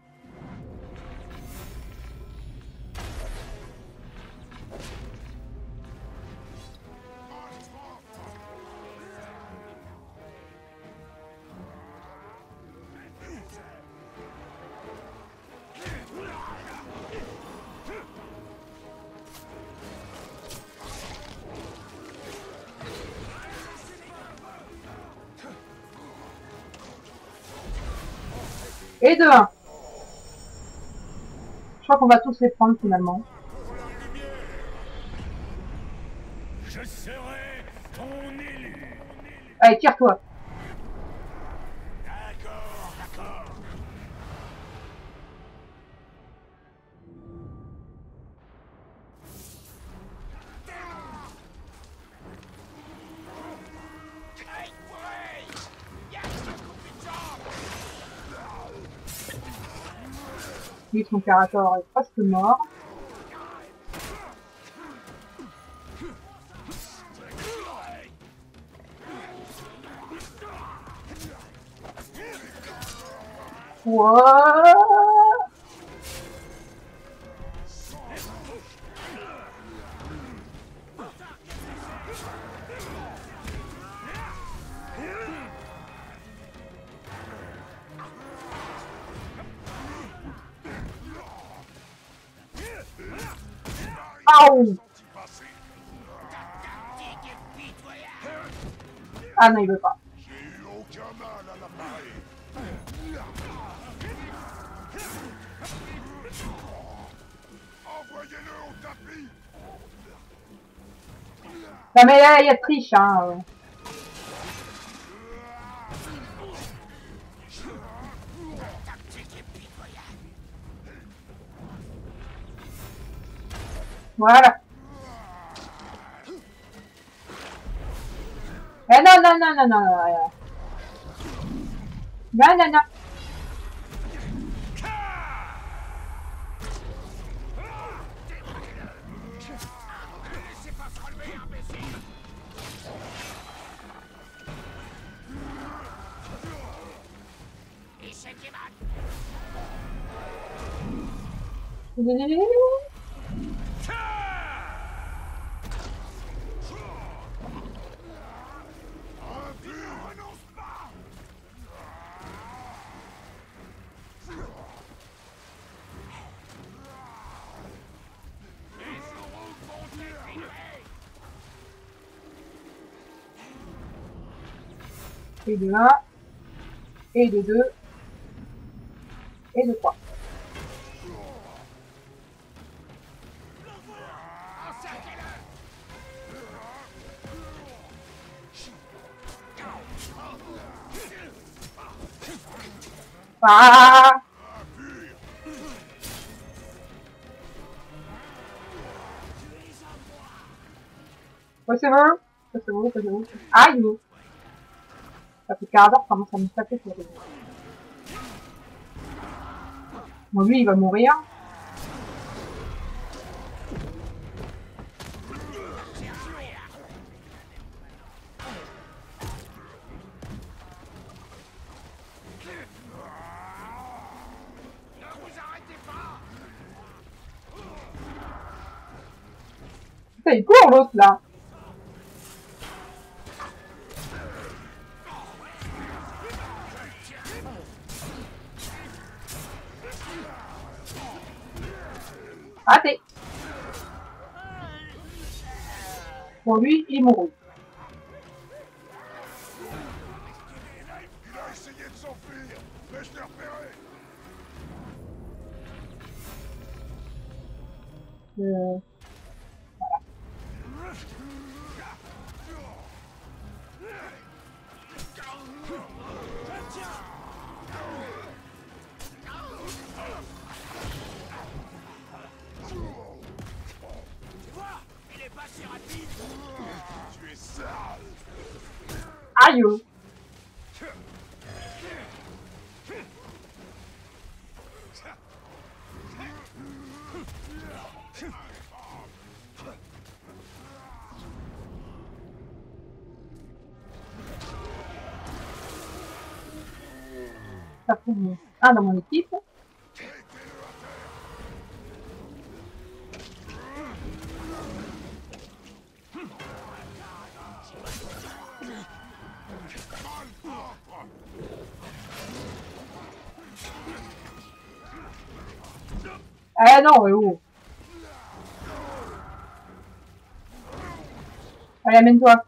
Et de un. Je crois qu'on va tous les prendre finalement. Je serai ton élu. Allez, tire-toi. D'accord, d'accord. Lui, son carator est presque mort. What? Aouh! Ah non, il veut pas. J'ai eu aucun mal à l'appareil. Envoyez-le au tapis. Non mais là, il y a triche, hein. Voilà. Eh non, non, non, non, non, non. Non, non, non. Et de un, et de deux, et de trois. Ah! Ouais, c'est bon, c'est bon, c'est bon. Aïe! Ça fait quart d'heure, comment ça me taper sur les... Bon, lui, il va mourir. Putain, il court l'autre là. Raté. Bon, lui, il mourut. Il a essayé de s'enfuir, mais je l'ai repéré. Euh... Tu es sale. Aïe! Ça fait un dans mon équipe. Eh non, mais où? Allez, amène-toi.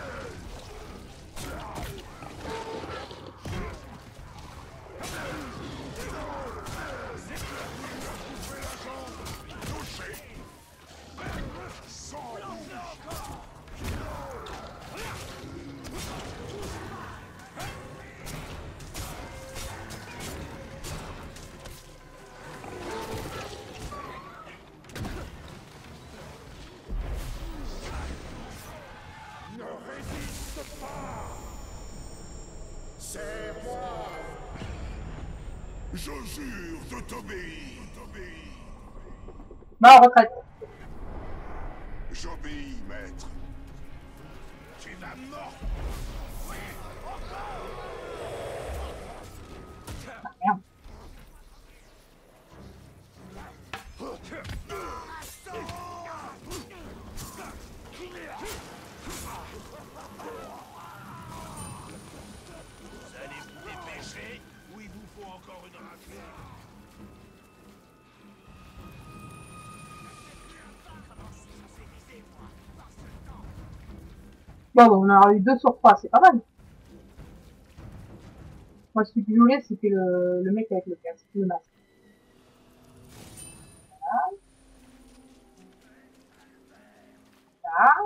Je jure de t'obéir. Va en retraite. J'obéis, maître. Tu vas mort. Ah, merde. Vous allez vous dépêcher ou il vous faut encore une raclée? Bon, bon, on en a eu deux sur trois, c'est pas mal. Moi, celui que je voulais, c'était le, le mec avec le casque, le masque. Voilà. Ça.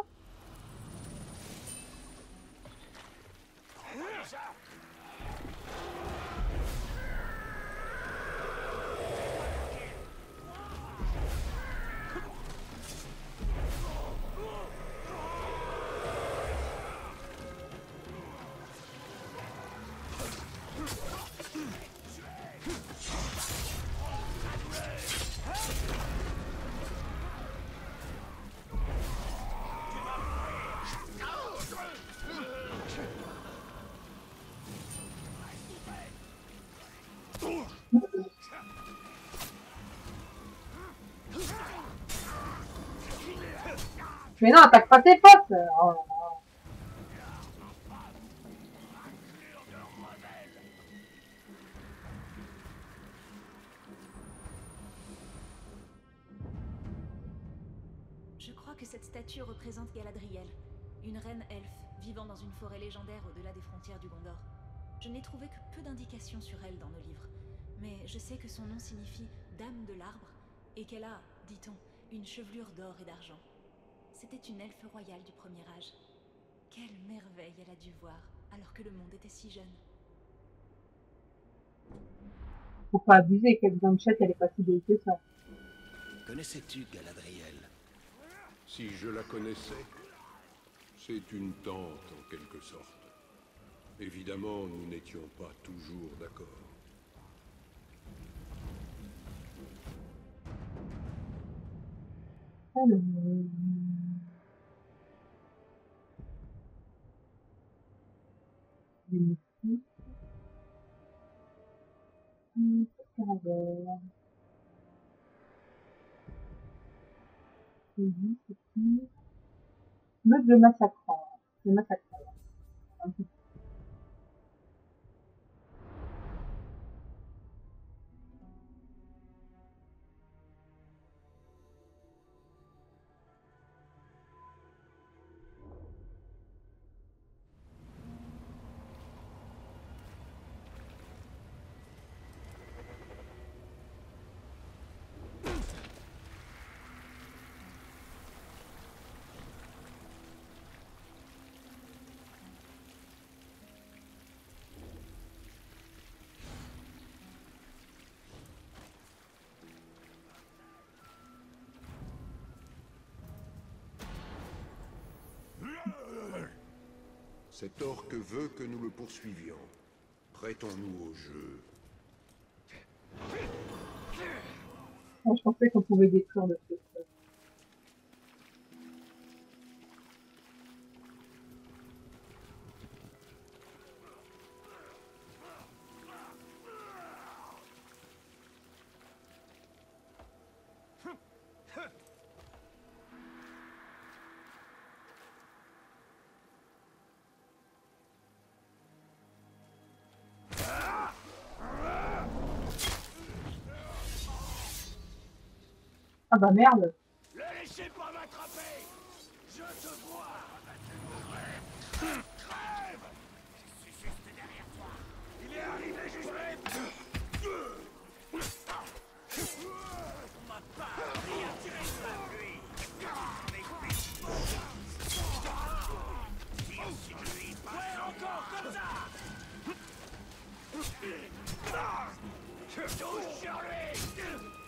Mais non, attaque pas tes potes. Oh là là. Je crois que cette statue représente Galadriel, une reine elfe vivant dans une forêt légendaire au-delà des frontières du Gondor. Je n'ai trouvé que peu d'indications sur elle dans nos livres, mais je sais que son nom signifie Dame de l'arbre et qu'elle a, dit-on, une chevelure d'or et d'argent. C'était une elfe royale du premier âge. Quelle merveille elle a dû voir, alors que le monde était si jeune. Faut pas abuser, Kate Blanchett, elle est pas si belle que ça. Connaissais-tu Galadriel? Si je la connaissais, c'est une tante en quelque sorte. Évidemment, nous n'étions pas toujours d'accord. Alors... Magnifique. Hum, caravelle. Oui, c'est qui? Meute de massacrant. Le massacrant. Un peu. Cet orque veut que nous le poursuivions. Prêtons-nous au jeu. Moi, je pensais qu'on pouvait détruire le truc. Ah bah merde. Ne laissez pas m'attraper. Je te vois. Crève. Je suis juste derrière toi. Il est arrivé juste près. On m'a pas appris à tirer ça de lui. Mais puis... Tire sur lui. Ouais, encore comme ça. Touche sur lui.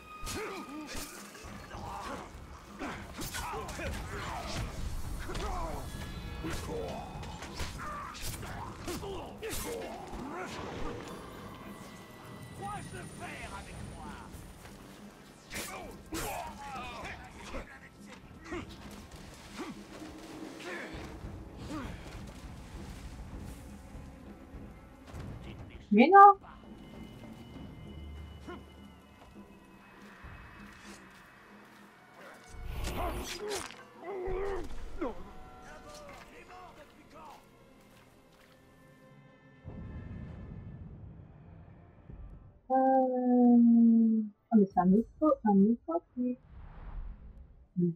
Croise le fer avec moi. Mais non. Euh... Ah mais c'est un autre, un autre qui... Oui.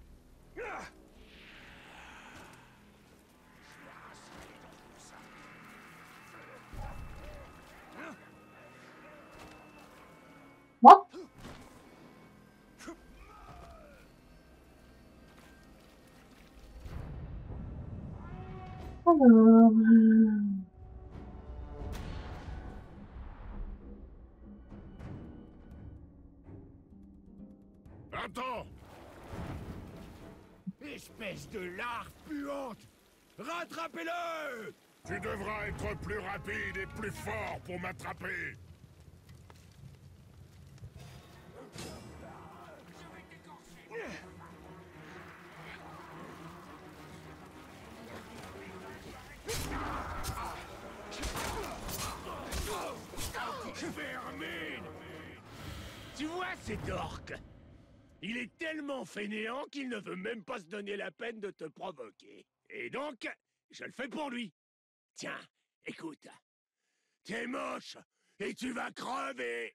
What? Alors... Attends! Espèce de larve puante! Rattrapez-le! Tu devras être plus rapide et plus fort pour m'attraper! Vermine! Tu vois cet orque? Il est tellement fainéant qu'il ne veut même pas se donner la peine de te provoquer. Et donc, je le fais pour lui. Tiens, écoute. T'es moche et tu vas crever.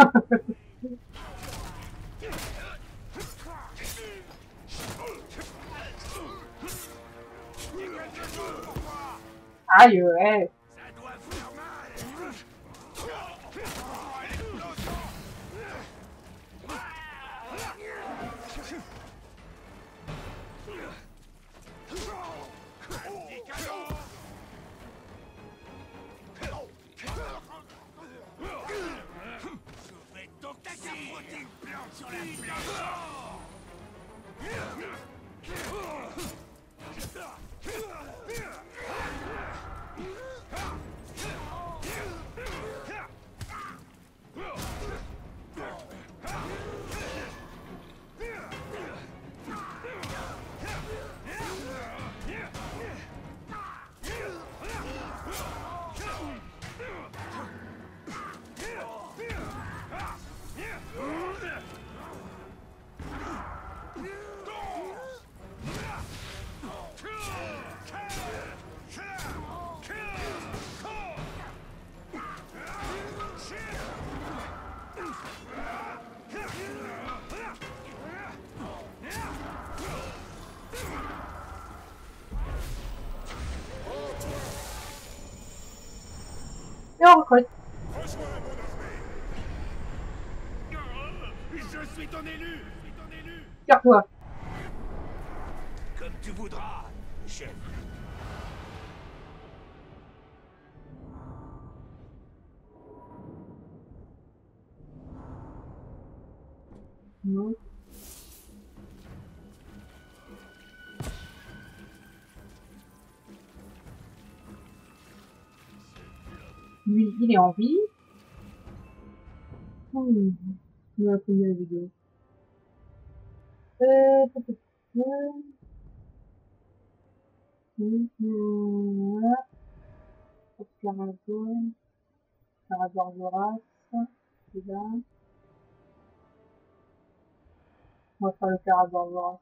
Aïe, ouais. Ça doit faire mal. Donc t'as qu'à frotter une plante sur la flèche. Et on recrute. Rejoins mon armée. Je suis ton élu. Je suis ton élu. Tire-toi. Comme tu voudras, chef. Non. Lui, il est en vie. Hmm. Il va finir la vidéo. Euh, peut-être. Voilà. Carazon. Carazor Vorace. C'est là. On va faire le Carazor Vorace.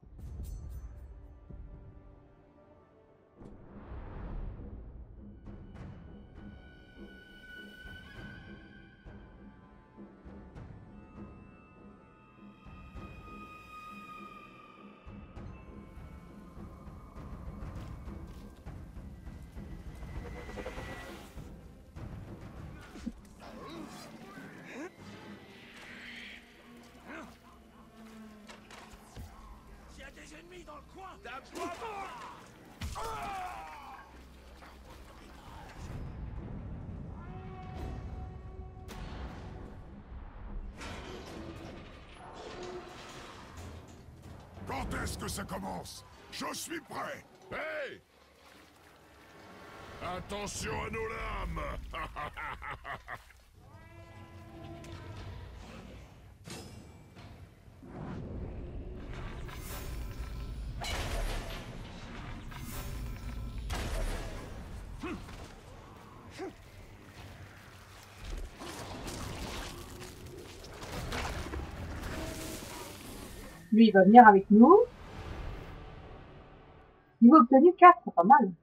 Des ennemis dans le coin. Quand est-ce que ça commence? Je suis prêt. Hey! Attention à nos lames. Lui, il va venir avec nous. Niveau obtenu quatre, c'est pas mal.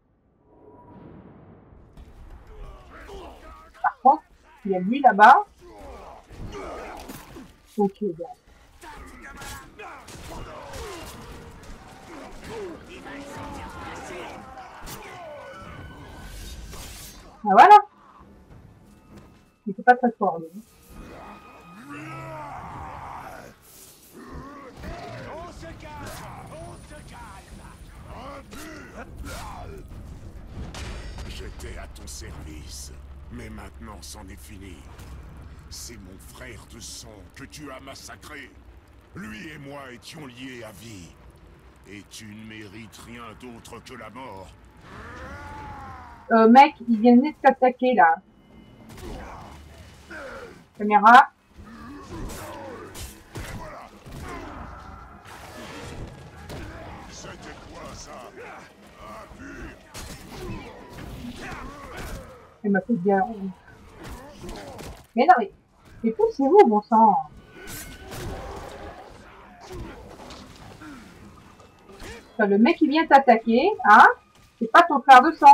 Par contre, il y a lui là-bas. Ok, bien. Ah voilà. Il fait pas très fort, lui. J'étais à ton service, mais maintenant c'en est fini. C'est mon frère de sang que tu as massacré. Lui et moi étions liés à vie. Et tu ne mérites rien d'autre que la mort. Euh, mec, il vient de t'attaquer, là. Caméra. C'était quoi ça? Ah, Il m'a fait bien. Mais non, mais, mais poussez-vous, bon sang. Enfin, le mec qui vient t'attaquer, hein, c'est pas ton frère de sang.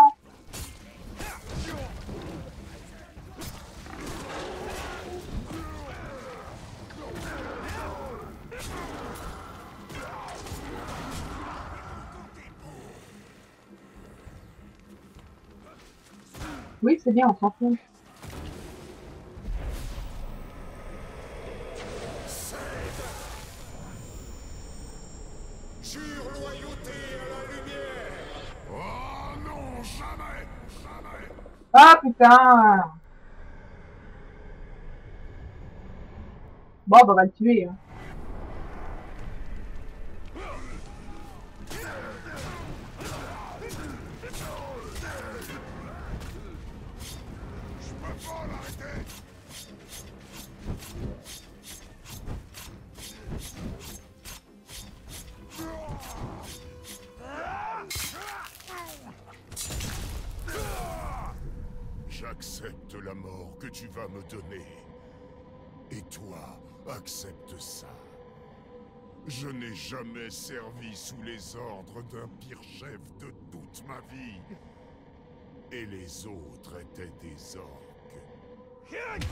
Oui, c'est bien, on s'en fout. Jure loyauté à la lumière. Oh non, jamais, jamais. Ah putain. Bon, bah, on va le tuer. Hein. Je peux pas l'arrêter. J'accepte la mort que tu vas me donner. Et toi, accepte ça. Je n'ai jamais servi sous les ordres d'un pire chef de toute ma vie. Et les autres étaient des orques.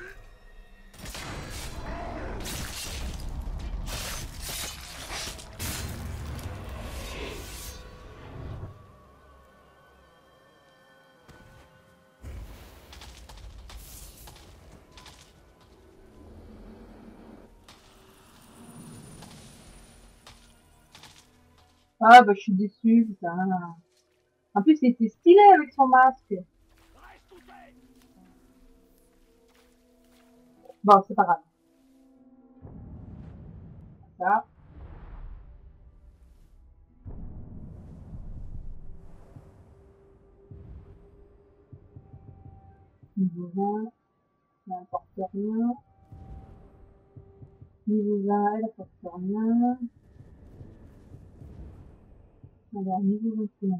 Ah bah je suis déçue, putain. En plus il était stylé avec son masque. Bon, c'est pas grave. Ça. Niveau vingt, elle apporte rien. Niveau vingt, elle apporte rien. Alors, niveau vingt et un.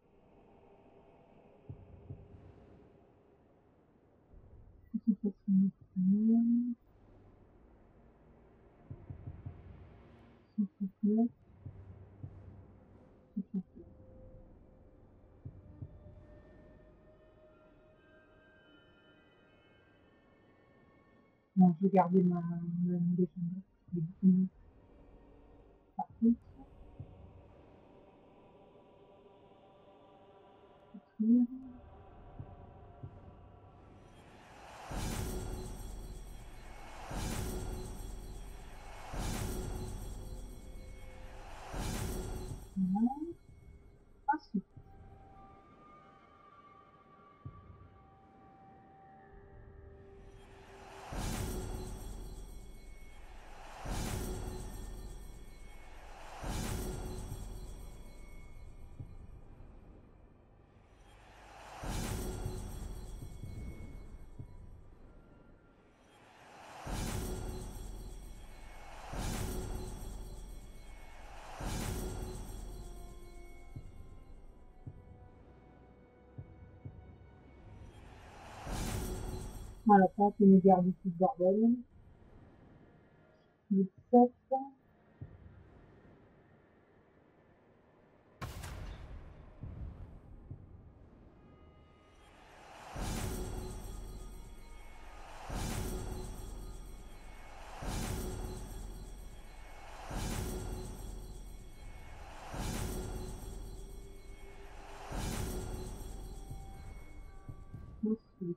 Bon, je vais garder ma, ma légende. Par contre, écrire. Voilà. Ensuite. Voilà, ça, c'est une garde tout le bordel. Le sept. Ensuite.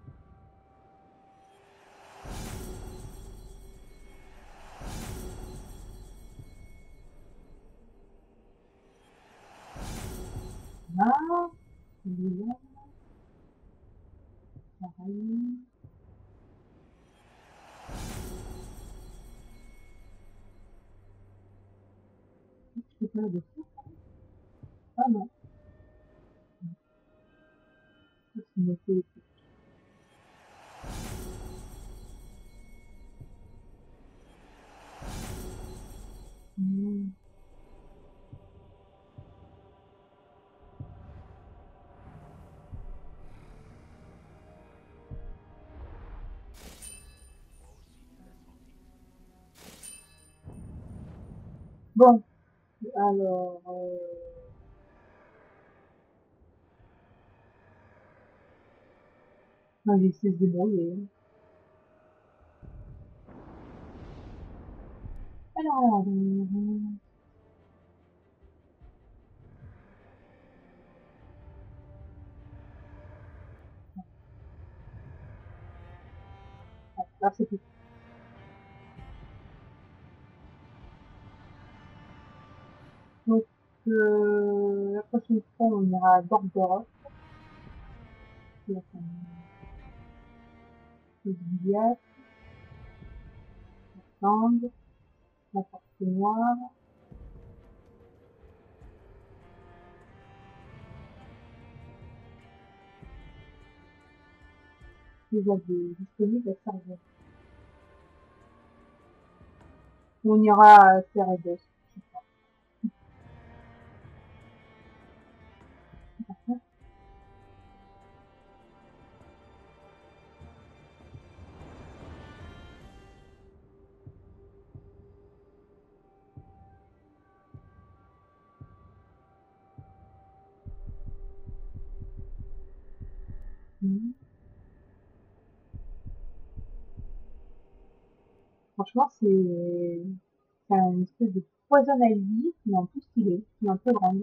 Là, celui-là, pareil. Je sais pas de ça. Ah non. Ça, c'est noté. Mmh. Bon, alors... Euh... On va laisser se débrouiller. Alors... Euh... Là, c'est tout. Donc, euh, la prochaine fois, on ira à Gorgoroth. Le Giliath, la Tande, la Porte Noire. Vous avez disponible à Servette. On ira à Ceredos. Mmh. Franchement, c'est un espèce de poison à vie, mais en plus il est, il est un peu grand.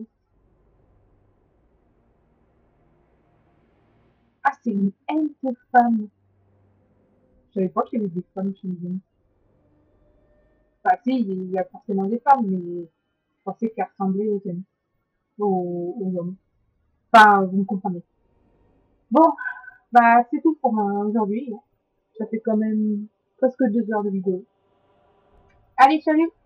Ah, c'est une haine de femme. Je savais pas qu'il y avait des femmes chez nous. Enfin, si, il y a forcément des femmes, mais je pensais qu'elles ressemblaient aux hommes. Aux, aux hommes. Enfin, vous me comprenez. Bon, bah c'est tout pour aujourd'hui. Ça fait quand même presque deux heures de vidéo. Allez, salut!